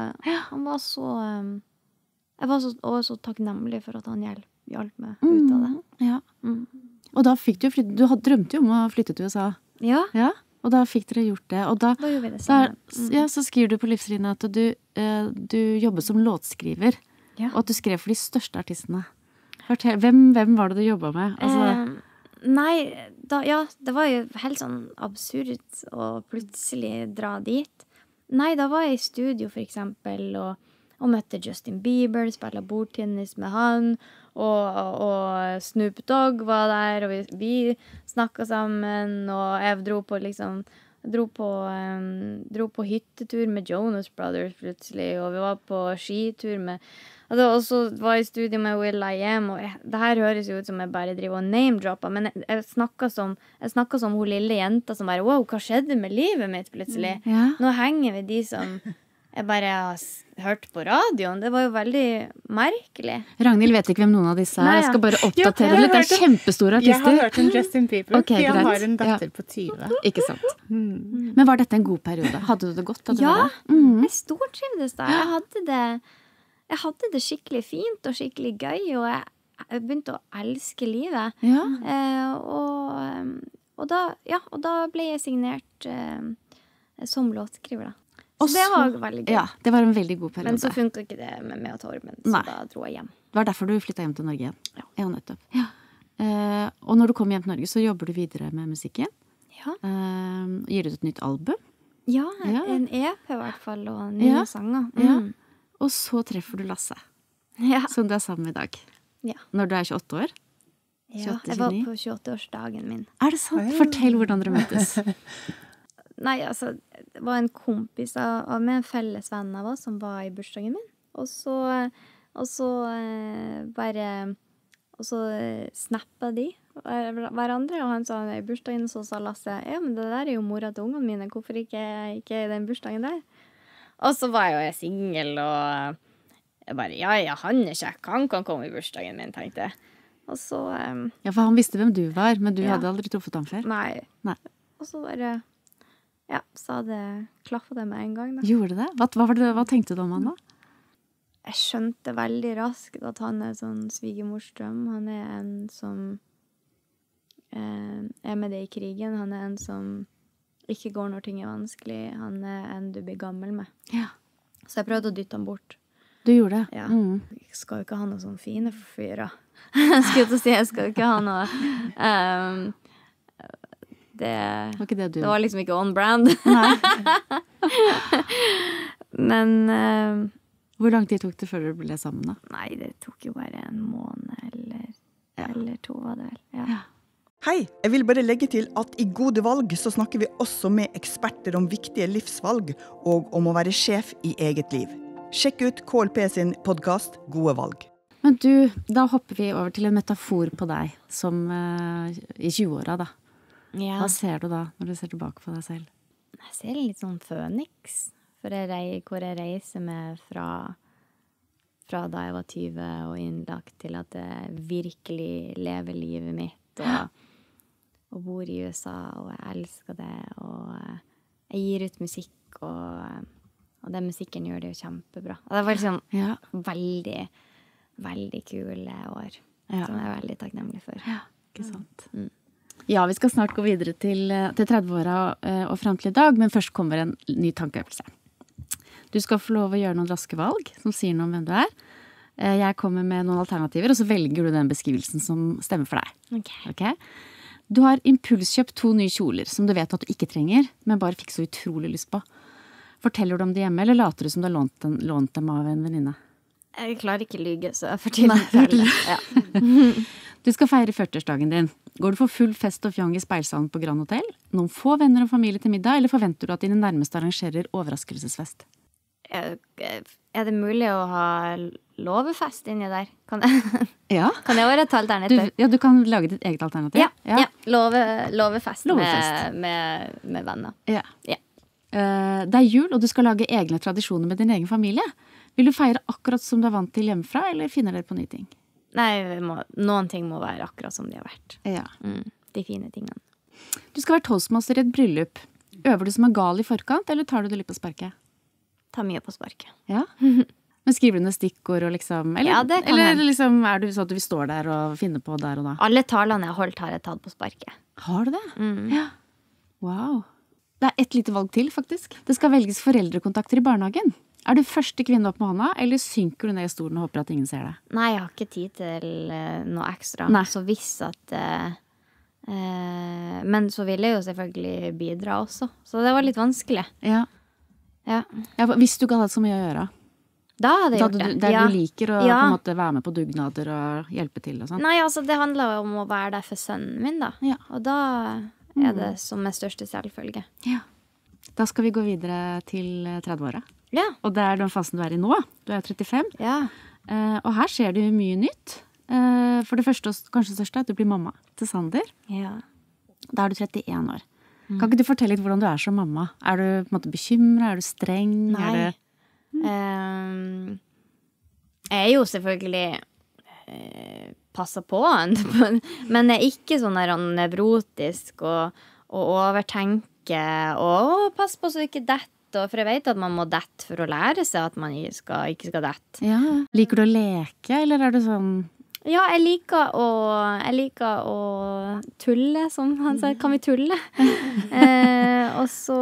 Jeg var så takknemlig for at han hjalp meg ut av det. Ja. Og da fikk du drømte jo om å flytte til USA. Ja. Og da fikk dere gjort det. Og da gjorde vi det sammen. Så skriver du på Livslinjen at du jobbet som låtskriver. Ja. Og at du skrev for de største artistene. Fortell, hvem var det du jobbet med? Altså... Nei, det var jo helt sånn absurd å plutselig dra dit. Nei, da var jeg i studio for eksempel, og møtte Justin Bieber, spillet bordtennis med han, og Snoop Dogg var der, og vi snakket sammen, og jeg dro på hyttetur med Jonas Brothers plutselig, og vi var på skitur med, og så var jeg i studio med Will.i.am, og det her høres jo ut som jeg bare driver og name-dropper, men jeg snakket som hun lille jenta som bare, wow, hva skjedde med livet mitt plutselig? Ja. Nå henger vi de som jeg bare har hørt på radioen. Det var jo veldig merkelig. Ragnhild vet ikke hvem noen av disse er. Jeg skal bare oppdatere litt. Det er kjempestore artister. Jeg har hørt om Justin Bieber, okay, for han har en datter på 20. Ikke sant. Men var dette en god periode? Hadde du det godt? Ja, jeg stortrivdes da. Jeg hadde det skikkelig fint og skikkelig gøy, og jeg begynte å elske livet. Ja. Og da ble jeg signert som låtskriver da. Så det var veldig gøy. Ja, det var en veldig god periode. Men så funket ikke det med og Torben, så da dro jeg hjem. Det var derfor du flyttet hjem til Norge igjen. Ja, nettopp. Ja. Og når du kom hjem til Norge, så jobber du videre med musikken. Ja. Gir ut et nytt album. Ja, en EP i hvert fall, og nye sanger. Ja. Og så treffer du Lasse, som du er sammen med i dag. Ja. Når du er 28 år. 28, ja, jeg var på 28-årsdagen min. Er det sant? Fortell hvordan dere møttes. Nei, altså, det var en kompis av meg, en felles venn av oss, som var i bursdagen min. Og så snappet de hverandre, og han sa i bursdagen, så sa Lasse, ja, men det der er jo mora til ungene mine, hvorfor ikke den bursdagen der? Og så var jeg single, og jeg bare, ja, han er kjekk, han kan komme i bursdagen min, tenkte jeg. Og så... ja, for han visste hvem du var, men du hadde aldri truffet ham før? Nei. Og så bare... Ja, så hadde klaffet det med en gang da. Gjorde det? Hva tenkte du om han da? Jeg skjønte veldig raskt at han er sånn svigermorsdrøm. Han er en som er med det i krigen. Han er en som ikke går når ting er vanskelig. Han er en du blir gammel med. Ja. Så jeg prøvde å dytte han bort. Du gjorde det? Ja. Jeg skal jo ikke ha noe sånn fine fyrer. Jeg skal jo ikke ha noe... Det var liksom ikke on brand. Nei. Men hvor lang tid tok det før dere ble sammen da? Nei, det tok jo bare en måned eller 2 var det vel. Ja. Hei, jeg vil bare legge til at i Gode valg så snakker vi også med eksperter om viktige livsvalg og om å være sjef i eget liv. Sjekk ut KLP sin podcast Gode valg. Men du, da hopper vi over til en metafor på deg, som i 20-åra da. Ja. Hva ser du da, når du ser tilbake på deg selv? Jeg ser litt sånn Føniks, hvor jeg reiser med fra da jeg var 20 og innlagt til at jeg virkelig lever livet mitt, og bor i USA, og jeg elsker det, og jeg gir ut musikk, og den musikken gjør det jo kjempebra. Og det var liksom veldig, veldig kule år, som jeg er veldig takknemlig for. Ja, ikke sant. Ja, vi skal snart gå videre til 30-åra og frem til i dag, men først kommer en ny tankeøvelse. Du skal få lov å gjøre noen raske valg som sier noe om hvem du er. Jeg kommer med noen alternativer, og så velger du den beskrivelsen som stemmer for deg. Ok? Du har impulskjøpt 2 nye kjoler som du vet at du ikke trenger, men bare fikk så utrolig lyst på. Forteller du om det hjemme, eller later du som du har lånt dem av en venninne? Jeg klarer ikke lyge, så jeg forteller det. Ja. Du skal feire 40-årsdagen din. Går du for full fest og fjong i speilsalen på Grand Hotel? Noen få venner og familie til middag, eller forventer du at dine nærmeste arrangerer overraskelsesfest? Er det mulig å ha låvefest inni der? Kan det være et alternativ? Du kan lage ditt eget alternativ. Ja. Låvefest. Med venner. Ja. Det er jul, og du skal lage egne tradisjoner med din egen familie. Vil du feire akkurat som du er vant til hjemmefra, eller finner dere på nye ting? Nei, noen ting må være akkurat som de har vært. Ja. De fine tingene. Du skal være toastmaster i et bryllup. Øver du som en gal i forkant, eller tar du det litt på sparket? Ta mye på sparket. Ja. Men skriver du ned stikkord og liksom, eller, ja, det kan jeg. Eller liksom, er du sånn at vi står der og finner på der og da? Alle talene jeg holdt har jeg tatt på sparket. Har du det? Ja. Wow. Det er et lite valg til, faktisk. Det skal velges foreldrekontakter i barnehagen. Er du første kvinne opp med hånda, eller synker du ned i stolen og håper at ingen ser det? Nei, jeg har ikke tid til noe ekstra. Nei. Så hvis at men så ville jeg jo selvfølgelig bidra også. Så det var litt vanskelig. Ja, hvis du ikke hadde hatt så mye å gjøre. Da hadde jeg gjort det. Der du liker å på en måte være med på dugnader og hjelpe til og sånn. Nei, altså det handler om å være der for sønnen min da. Ja. Og da er det som med største selvfølge. Ja. Da skal vi gå videre til 30-åra. Ja. Og det er den fasen du er i nå. Du er 35. Ja. Og her skjer det mye nytt. For det første og kanskje største er at du blir mamma til Sander. Ja. Da er du 31 år. Kan ikke du fortelle litt hvordan du er som mamma? Er du på en måte bekymret? Er du streng? Nei. Jeg er jo selvfølgelig passer på han, men jeg er ikke sånn der nevrotisk og overtenker og pass på så ikke dette. For jeg vet at man må dette for å lære seg at man ikke skal dette. Ja. Liker du å leke, eller er det sånn? Ja, jeg liker å tulle, som han sa. Kan vi tulle? Og så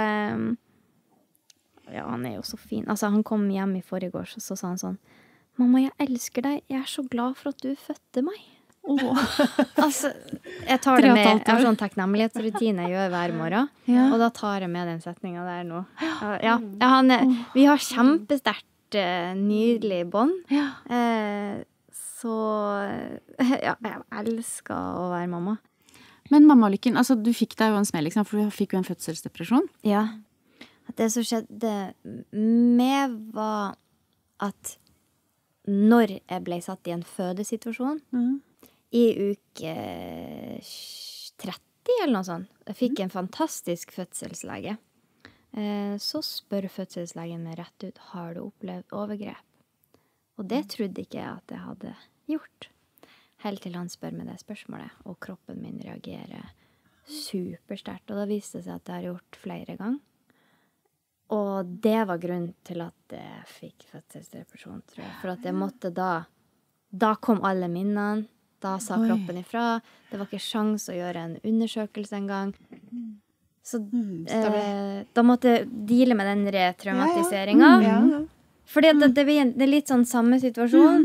ja, han er jo så fin. Altså, han kom hjem i forrige år, så sa han sånn: «Mamma, jeg elsker deg. Jeg er så glad for at du fødte meg.» Altså, jeg tar det med. Jeg har sånn takknemlighetsrutine jeg gjør hver morgen. Ja. Og da tar jeg med den setningen der nå. Ja, vi har kjempesterkt nydelig bånd. Ja. Så ja, jeg elsker å være mamma. Men mammalykken, altså du fikk deg jo en smell, for du fikk jo en fødselsdepresjon. Ja. Det som skjedde med var at når jeg ble satt i en fødesituasjon i uke 30 eller noe sånt, jeg fikk en fantastisk fødselslege. Så spør fødselslegen meg rett ut: «Har du opplevd overgrep?» Og det trodde ikke jeg at jeg hadde gjort. Helt til han spør meg det spørsmålet, og kroppen min reagerer supersterkt. Og da viste det seg at jeg har gjort flere ganger. Og det var grunnen til at jeg fikk fødselsdepresjon, tror jeg. For at jeg måtte da kom alle minnene, da sa kroppen ifra. Det var ikke sjans å gjøre en undersøkelse en gang. Så da måtte jeg deale med den retraumatiseringen. Ja. Fordi det er litt sånn samme situasjon.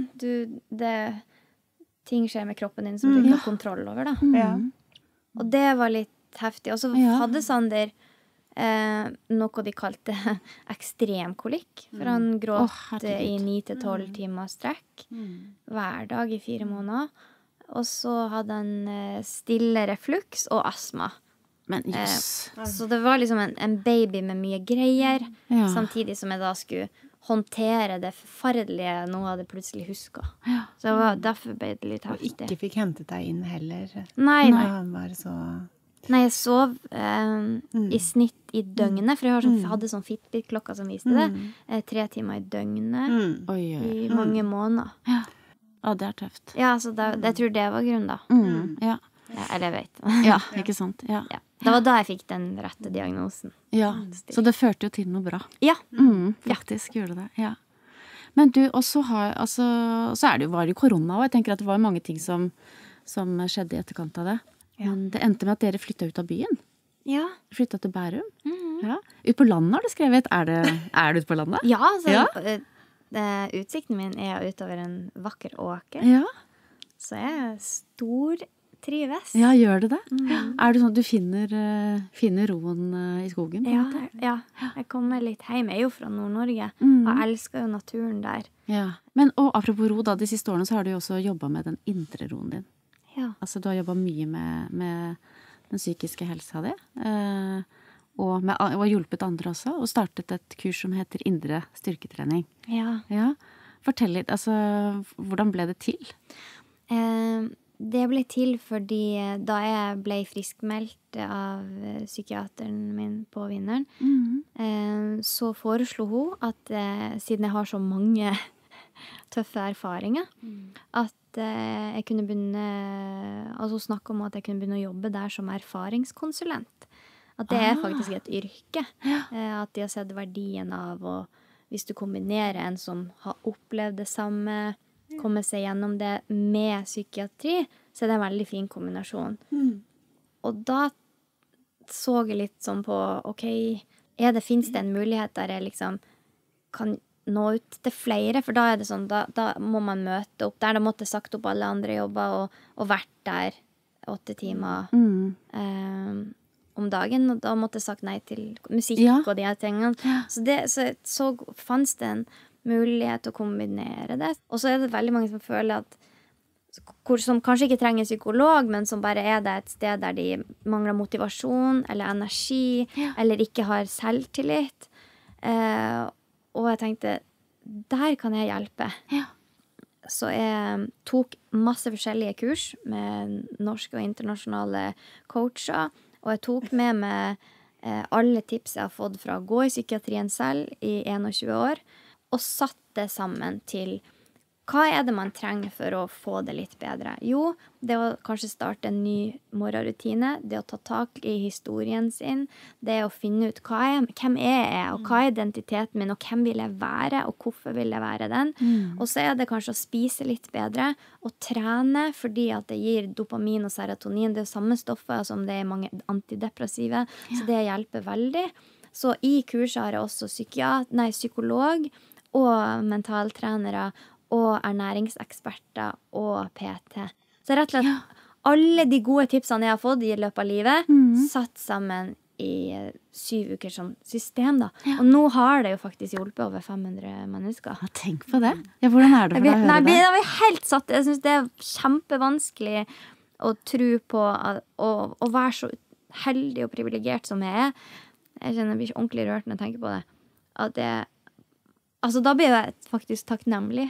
Ting skjer med kroppen din som du ikke har kontroll over, da. Ja. Og det var litt heftig. Og så hadde Sander noe de kalte ekstremkolikk. For han gråt i 9-12 timer strekk hver dag i 4 måneder. Og så hadde han stille refluks og astma. Men yes. Så det var liksom en baby med mye greier, samtidig som jeg da skulle håndtere det forferdelige nå hadde jeg plutselig husket. Så derfor ble det litt heftig. Og ikke fikk hentet deg inn heller. Nei. Han var så... Nei, jeg sov i snitt i døgnet, for jeg hadde sånn Fitbit-klokka som viste det. 3 timer i døgnet i mange måneder. Ja, det tøft. Ja, så jeg tror det var grunnen da. Ja. Eller jeg vet. Ja, ikke sant? Ja. Det var da jeg fikk den rette diagnosen. Ja, så det førte jo til noe bra. Ja. Faktisk gjorde det, ja. Men du, og så var det jo korona, og jeg tenker at det var mange ting som skjedde i etterkant av det. Men det endte med at dere flyttet ut av byen. Ja. Flyttet til Bærum. Ja. Ut på landet har du skrevet. Er du ute på landet? Ja, så utsikten min utover en vakker åker. Ja. Så jeg stortrives. Ja, gjør det? Er det sånn at du finner roen i skogen? Ja, jeg kommer litt hjem. Jeg jo fra Nord-Norge, og jeg elsker jo naturen der. Ja. Men, og apropos ro da, de siste årene så har du jo også jobbet med den indre roen din. Ja. Altså, du har jobbet mye med den psykiske helsa di, og hjulpet andre også, og startet et kurs som heter Indre styrketrening. Ja. Fortell litt, altså, hvordan ble det til? Det ble til fordi da jeg ble friskmeldt av psykiateren min på Vinneren, så foreslo hun at siden jeg har så mange tøffe erfaringer, at jeg kunne begynne, altså snakke om at jeg kunne begynne å jobbe der som erfaringskonsulent. At det faktisk et yrke. At de har sett verdien av, og hvis du kombinerer en som har opplevd det samme, kommer seg gjennom det med psykiatri, så er det en veldig fin kombinasjon. Og da så jeg litt sånn på, ok, finnes det en mulighet der jeg liksom kan nå ut til flere, for da er det sånn, da må man møte opp der. Da måtte jeg sagt opp alle andre jobber og vært der 8 timer om dagen, og da måtte jeg sagt nei til musikk og de her tingene. Så fanns det en mulighet til å kombinere det. Og så er det veldig mange som føler at som kanskje ikke trenger psykolog, men som bare er det et sted der de mangler motivasjon eller energi, eller ikke har selvtillit. Og jeg tenkte, der kan jeg hjelpe. Så jeg tok masse forskjellige kurs med norske og internasjonale coacher, og jeg tok med meg alle tips jeg har fått fra å gå i psykiatrien selv i 21 år, og satt det sammen til hva er det man trenger for å få det litt bedre? Jo, det å kanskje starte en ny morgenrutine, det å ta tak i historien sin, det å finne ut hvem er jeg, og hva er identiteten min, og hvem vil jeg være, og hvorfor vil jeg være den. Og så er det kanskje å spise litt bedre, og trene, fordi at det gir dopamin og serotonin. Det er samme stoffer som det er mange antidepressive, så det hjelper veldig. Så i kurset har jeg også psykolog og mentaltrenere, og ernæringseksperter og PT. Så rett og slett alle de gode tipsene jeg har fått i løpet av livet, satt sammen i 7 uker som system da. Og nå har det jo faktisk hjulpet over 500 mennesker. Ja, tenk på det. Ja, hvordan er det for deg å høre det? Nei, det var helt satt. Jeg synes det er kjempevanskelig å tro på å være så heldig og privilegert som jeg er. Jeg kjenner jeg blir ordentlig rørt når jeg tenker på det. At altså, da blir jeg faktisk takknemlig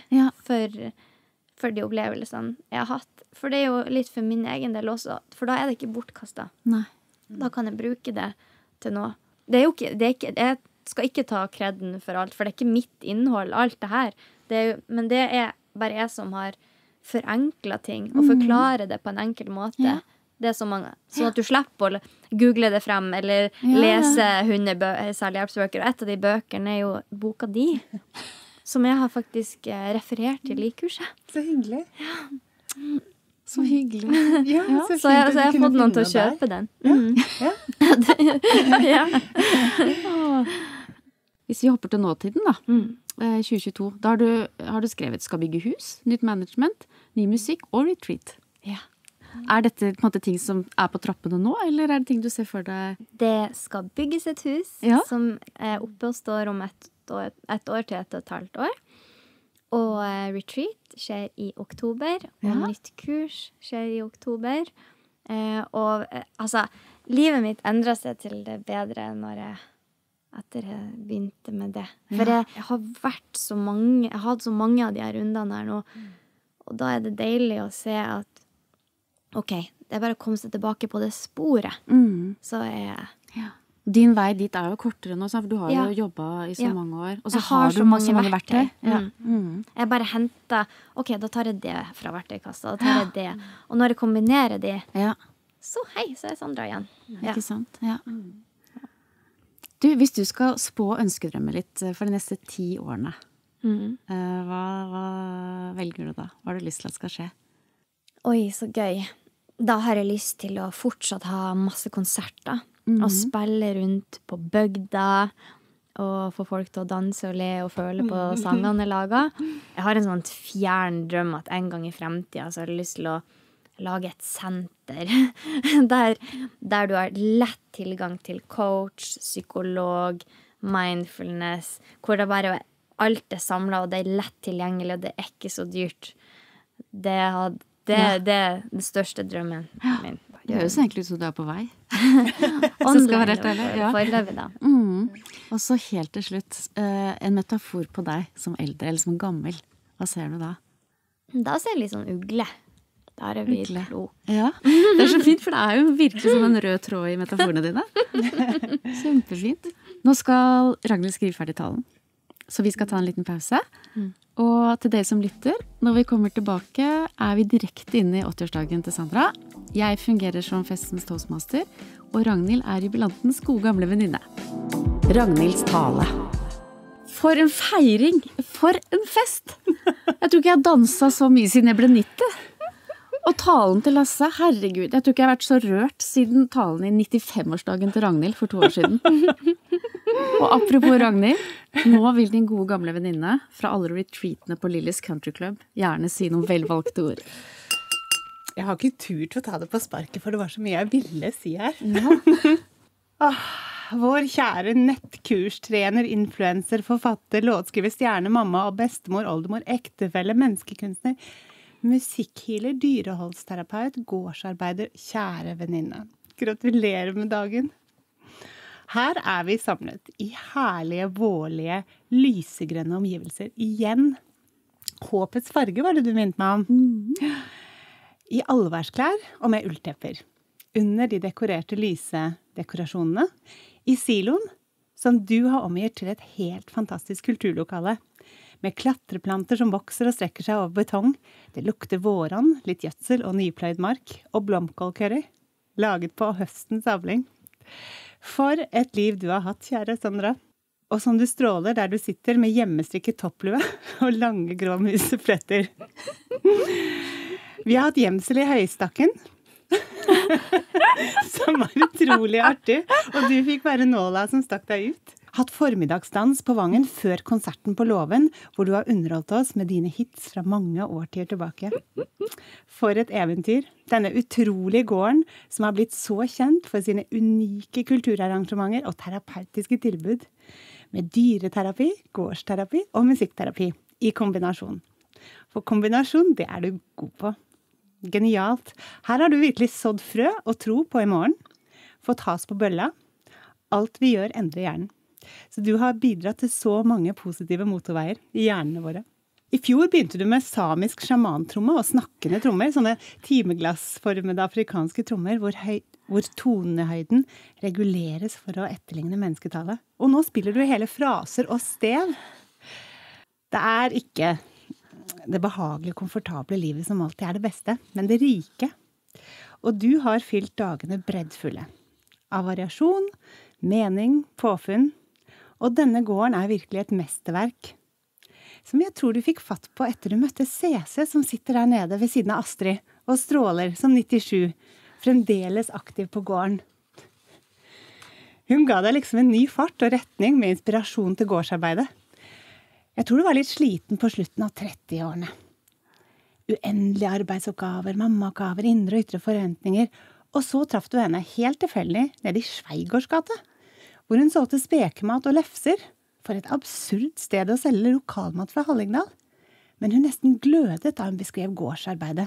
for de opplevelsene jeg har hatt. For det er jo litt for min egen del også, for da er det ikke bortkastet. Nei. Da kan jeg bruke det til noe. Jeg skal ikke ta kredden for alt, for det er ikke mitt innhold, alt det her. Men det er bare jeg som har forenklet ting, og forklarer det på en enkel måte. Det er så mange, sånn at du slipper å google det frem, eller lese 100 selvhjelpsbøker. Og et av de bøkene er jo boka di, som jeg har faktisk referert til i kurset. Så hyggelig. Så hyggelig. Så jeg har fått noen til å kjøpe den. Hvis vi hopper til nåtiden da, 2022, da har du skrevet Skal bygge hus, nytt management, ny musikk og retreat. Ja. Er dette på en måte ting som er på trappene nå, eller er det ting du ser for deg? Det skal bygges et hus som er oppe og står om et år til 1,5 år. Og retreat skjer i oktober, og nytt kurs skjer i oktober. Og altså, livet mitt endret seg til det bedre når jeg etter jeg begynte med det. For jeg har vært så mange, jeg har hatt så mange av de her rundene her nå, og da det deilig å se at, ok, det bare å komme seg tilbake på det sporet, så Din vei dit jo kortere nå, for du har jo jobbet i så mange år, og så har du så mange verktøy. Jeg bare hentet, ok, da tar jeg det fra verktøykassa, da tar jeg det. Og når jeg kombinerer de, så så Sandra igjen. Ikke sant, Du, hvis du skal spå ønskedrømme litt for de neste 10 årene, hva velger du da? Hva har du lyst til at skal skje? Oi, så gøy. Da har jeg lyst til å fortsatt ha masse konserter, og spille rundt på bygda, og få folk til å danse og le og føle på sangene jeg lager. Jeg har en sånn fjern drøm at en gang i fremtiden så har jeg lyst til å lage et senter der du har lett tilgang til coach, psykolog, mindfulness, hvor det bare alt samlet, og det lett tilgjengelig, og det ikke så dyrt. Det den største drømmen min. Det høres egentlig ut som du på vei. Så skal være rett ærlig. Foreløpig da. Og så helt til slutt, en metafor på deg som eldre, eller som gammel. Hva ser du da? Da ser jeg litt sånn ugle. Da er vi klok. Ja, det så fint, for det jo virkelig som en rød tråd i metaforene dine. Kjempefint. Nå skal Ragnhild skrive ferdig talen, så vi skal ta en liten pause. Og til dere som lytter, når vi kommer tilbake, vi direkte inne i 80-årsdagen til Sandra. Jeg fungerer som festens toastmaster, og Ragnhild jubilantens gode gamle venninne. Ragnhilds tale. For en feiring! For en fest! Jeg tror ikke jeg har danset så mye siden jeg ble 90. Og talen til Lasse, herregud, jeg tror ikke jeg har vært så rørt siden talen i 95-årsdagen til Ragnhild for 2 år siden. Og apropos Ragnhild, nå vil din gode gamle venninne fra alle retreatene på Lillys Country Club gjerne si noen velvalgte ord. Jeg har ikke tur til å ta det på sparket, for det var så mye jeg ville si her. Vår kjære nettkurstrener, influencer, forfatter, låtskriver, stjerne, mamma og bestemor, oldemor, ektefelle, menneskekunstner, musikkhealer, dyreholdsterapeut, gårdsarbeider, kjære venninne. Gratulerer med dagen. Her vi samlet i herlige, vårlige, lysegrønne omgivelser. Igjen, håpets farge var det du minnet meg om. I allværsklær og med ulltepper. Under de dekorerte lysedekorasjonene. I siloen, som du har omgitt til et helt fantastisk kulturlokale. Med klatreplanter som vokser og strekker seg over betong. Det lukter vårånd, litt gjødsel og nypløyd mark. Og blomkålkørri, laget på høstens avling. For et liv du har hatt, kjære Sandra. Og som du stråler der du sitter med hjemmestrikket topplue og lange grå musefletter. Vi har hatt gjemsel i høystakken, som var utrolig artig, og du fikk være nåla som stakk deg ut. Hatt formiddagsdans på Vangen før konserten på Låven, hvor du har underholdt oss med dine hits fra mange årtier tilbake. For et eventyr. Denne utrolige gården som har blitt så kjent for sine unike kulturarrangementer og terapeutiske tilbud. Med dyreterapi, gårdsterapi og musikkterapi i kombinasjon. For kombinasjon, det du god på. Genialt. Her har du virkelig sådd frø og tro på i morgen. Fått has på bølla. Alt vi gjør endrer hjernen. Så du har bidratt til så mange positive motorveier i hjernene våre. I fjor begynte du med samisk sjamantromme og snakkende trommer, sånne timeglassformede afrikanske trommer, hvor tonehøyden reguleres for å etterligne mennesketallet. Og nå spiller du hele fraser og stev. Det ikke det behagelige, komfortable livet som alltid det beste, men det rike. Og du har fylt dagene breddfulle. Av variasjon, mening, påfunn. Og denne gården virkelig et mesterverk, som jeg tror du fikk fatt på etter du møtte CC, som sitter der nede ved siden av Astrid, og stråler som 97, fremdeles aktiv på gården. Hun ga deg liksom en ny fart og retning med inspirasjon til gårdsarbeidet. Jeg tror du var litt sliten på slutten av 30-årene. Uendelige arbeidsoppgaver, mammaoppgaver, indre og ytre forventninger, og så traff du henne helt tilfeldig nede i Sveigårdsgate, hvor hun så til spekemat og lefser, for et absurd sted å selge lokalmat fra Hallingdal. Men hun nesten glødet da hun beskrev gårdsarbeidet,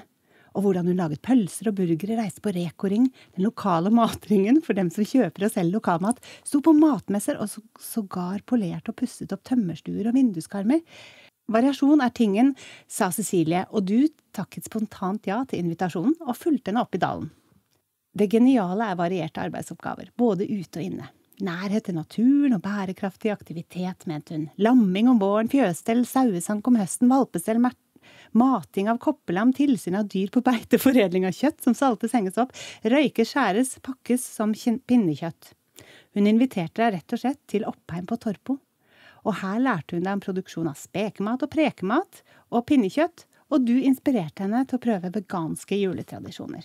Og hvordan hun laget pølser og burgere, reiste på Reko-ring, den lokale matringen for dem som kjøper og selger lokalmat, sto på matmesser og sågar polerte og pusset opp tømmerstuer og vinduskarmer. Variasjon tingen, sa Cecilie, og du takket spontant ja til invitasjonen og fulgte henne opp i dalen. Det geniale varierte arbeidsoppgaver, både ute og inne. Nærhet til naturen og bærekraftig aktivitet, mente hun. Lamming om våren, fjøsstell, sauesank om høsten, valpestell, mating av koppelam, tilsyn av dyr på beite, foredling av kjøtt som saltes henges opp, røyke, skjæres, pakkes som pinnekjøtt. Hun inviterte deg rett og slett til Oppheim på Torpo, og her lærte hun deg om produksjon av spekemat og prekemat og pinnekjøtt, og du inspirerte henne til å prøve veganske juletradisjoner.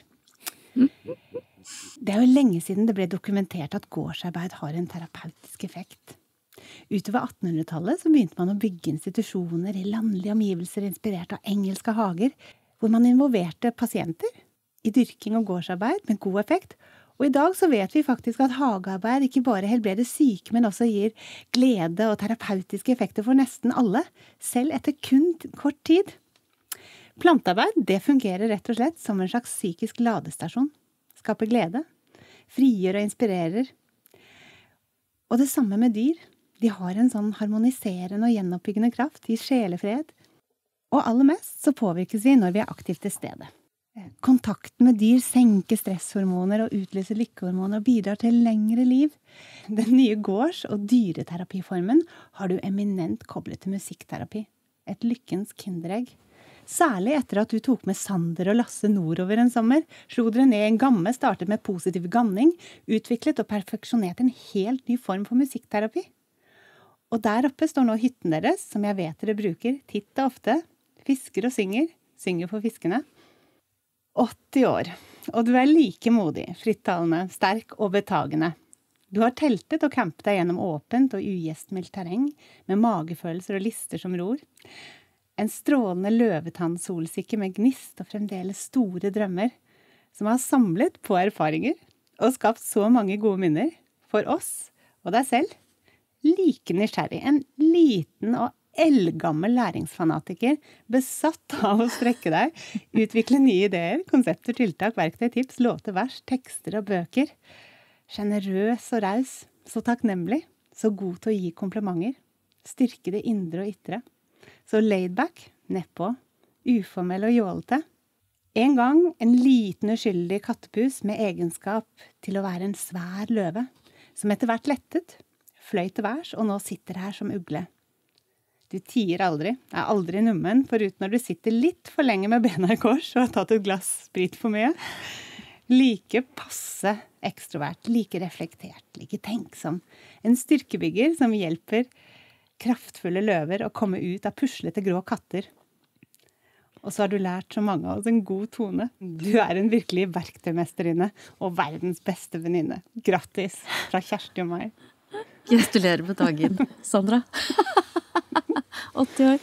Det jo lenge siden det ble dokumentert at gårdsarbeid har en terapeutisk effekt. Utover 1800-tallet så begynte man å bygge institusjoner i landlige omgivelser inspirert av engelske hager, hvor man involverte pasienter i dyrking og gårdsarbeid med god effekt. Og i dag så vet vi faktisk at hagearbeid ikke bare helbreder syke, men også gir glede og terapeutiske effekter for nesten alle, selv etter kun kort tid. Plantearbeid, det fungerer rett og slett som en slags psykisk ladestasjon. Skaper glede, frigjør og inspirerer. Og det samme med dyr. De har en sånn harmoniserende og gjenoppbyggende kraft, gir sjelefred. Og aller mest så påvirkes vi når vi aktivt til stede. Kontakten med dyr senker stresshormoner og utløser lykkehormoner og bidrar til lengre liv. Den nye gårds- og dyreterapiformen har du eminent koblet til musikkterapi. Et lykkens kinderegg. Særlig etter at du tok med Sander og Lasse nordover en sommer, slo dere ned en gamme, startet med positiv ganning, utviklet og perfeksjonert en helt ny form for musikkterapi. Og der oppe står nå hytten deres, som jeg vet dere bruker titt og ofte, fisker og synger for fiskene. 80 år, og du like modig, frittalende, sterk og betagende. Du har teltet og campet deg gjennom åpent og ugjestmildt terreng, med magefølelser og lister som ror. En strålende løvetannsolsikke med gnist og fremdeles store drømmer, som har samlet på erfaringer og skapt så mange gode minner for oss og deg selv. Like nysgjerrig, en liten og eldgammel læringsfanatiker, besatt av å strekke deg, utvikle nye ideer, konsepter, tiltak, verktøy, tips, låter, vers, tekster og bøker. Generøs og raus, så takknemlig, så god til å gi komplimenter, styrke det indre og ytre. Så laidback, nedpå, uformell og jålete. En gang en liten uskyldig kattepus med egenskap til å være en svær løve, som etter hvert lettet, fløy til værs og nå sitter her som ugle. Du tier aldri, aldri nummen, foruten når du sitter litt for lenge med bena i kors og har tatt et glass sprit for mye. Like passe ekstrovert, like reflektert, like tenksom. En styrkebygger som hjelper kraftfulle løver å komme ut av puslete grå katter. Og så har du lært så mange av oss en god tone. Du en virkelig verktøymesterinne og verdens beste venninne. Grattis fra Kjersti og meg. Gratulerer med dagen, Sandra. 80 år.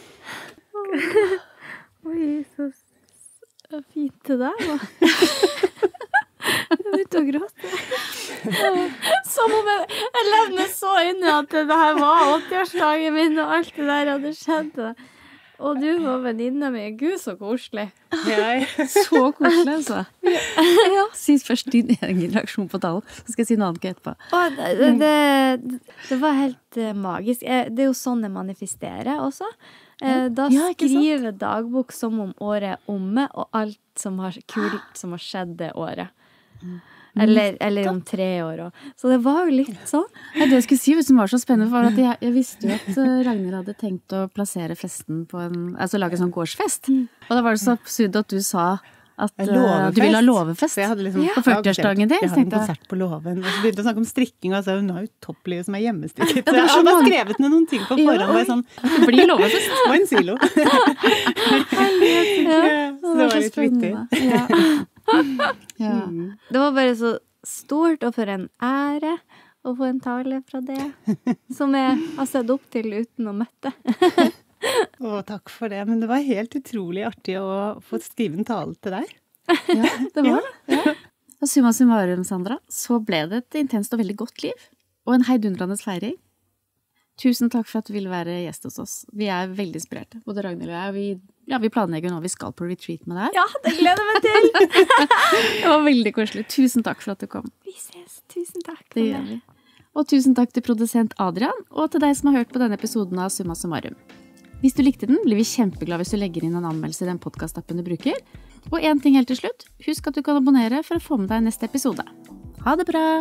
Oi, så fint det der, da. Jeg begynte å gråte. Som om jeg levde så inne at det her var 80-årsdagen min, og alt det der hadde skjedd. Og du var venninna mi. Gud, så koselig. Så koselig, altså. Ja. Si først din egen reaksjon på talen, så skal jeg si noe annet etterpå. Det var helt magisk. Det jo sånn jeg manifesterer også. Da skriver jeg dagbok som om året omme, og alt som har kult som har skjedd det året. Eller om 3 år også. Så det var jo litt sånn. Det jeg skulle si, som var så spennende, var at jeg visste jo at Ragnhild hadde tenkt å plassere festen på altså lage en sånn gårdsfest. Og da var det så absurd at du sa at du ville ha låvefest på 40-årsdagen din. Jeg hadde en konsert på låven, og så begynte å snakke om strikking, og så hun har jo topplivet som hjemmestrikket. Jeg hadde bare skrevet noen ting på forhånd, og sånn, det blir låvefest. Og en silo. Så det var litt vittig. Ja. Det var bare så stort, og for en ære å få en tale fra det som jeg har sett opp til uten å møtte. Takk for det, men det var helt utrolig artig å få skrive en tale til deg. Ja, det var det. Ja. Og summa summarum, Sandra, så ble det et intenst og veldig godt liv, og en heidundrende feiring. Tusen takk for at du ville være gjest hos oss. Vi veldig inspirerte, både Ragnhild og jeg. Ja, vi planlegger nå, vi skal på retreat med deg. Ja, det gleder meg til! Det var veldig koselig. Tusen takk for at du kom. Vi ses. Tusen takk. Det gjør vi. Og tusen takk til produsent Adrian, og til deg som har hørt på denne episoden av Summa Summarum. Hvis du likte den, blir vi kjempeglad hvis du legger inn en anmeldelse i den podcastappen du bruker. Og en ting helt til slutt, husk at du kan abonnere for å få med deg neste episode. Ha det bra!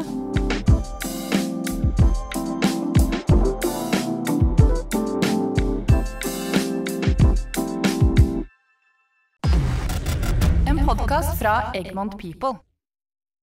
En podcast fra Egmont People.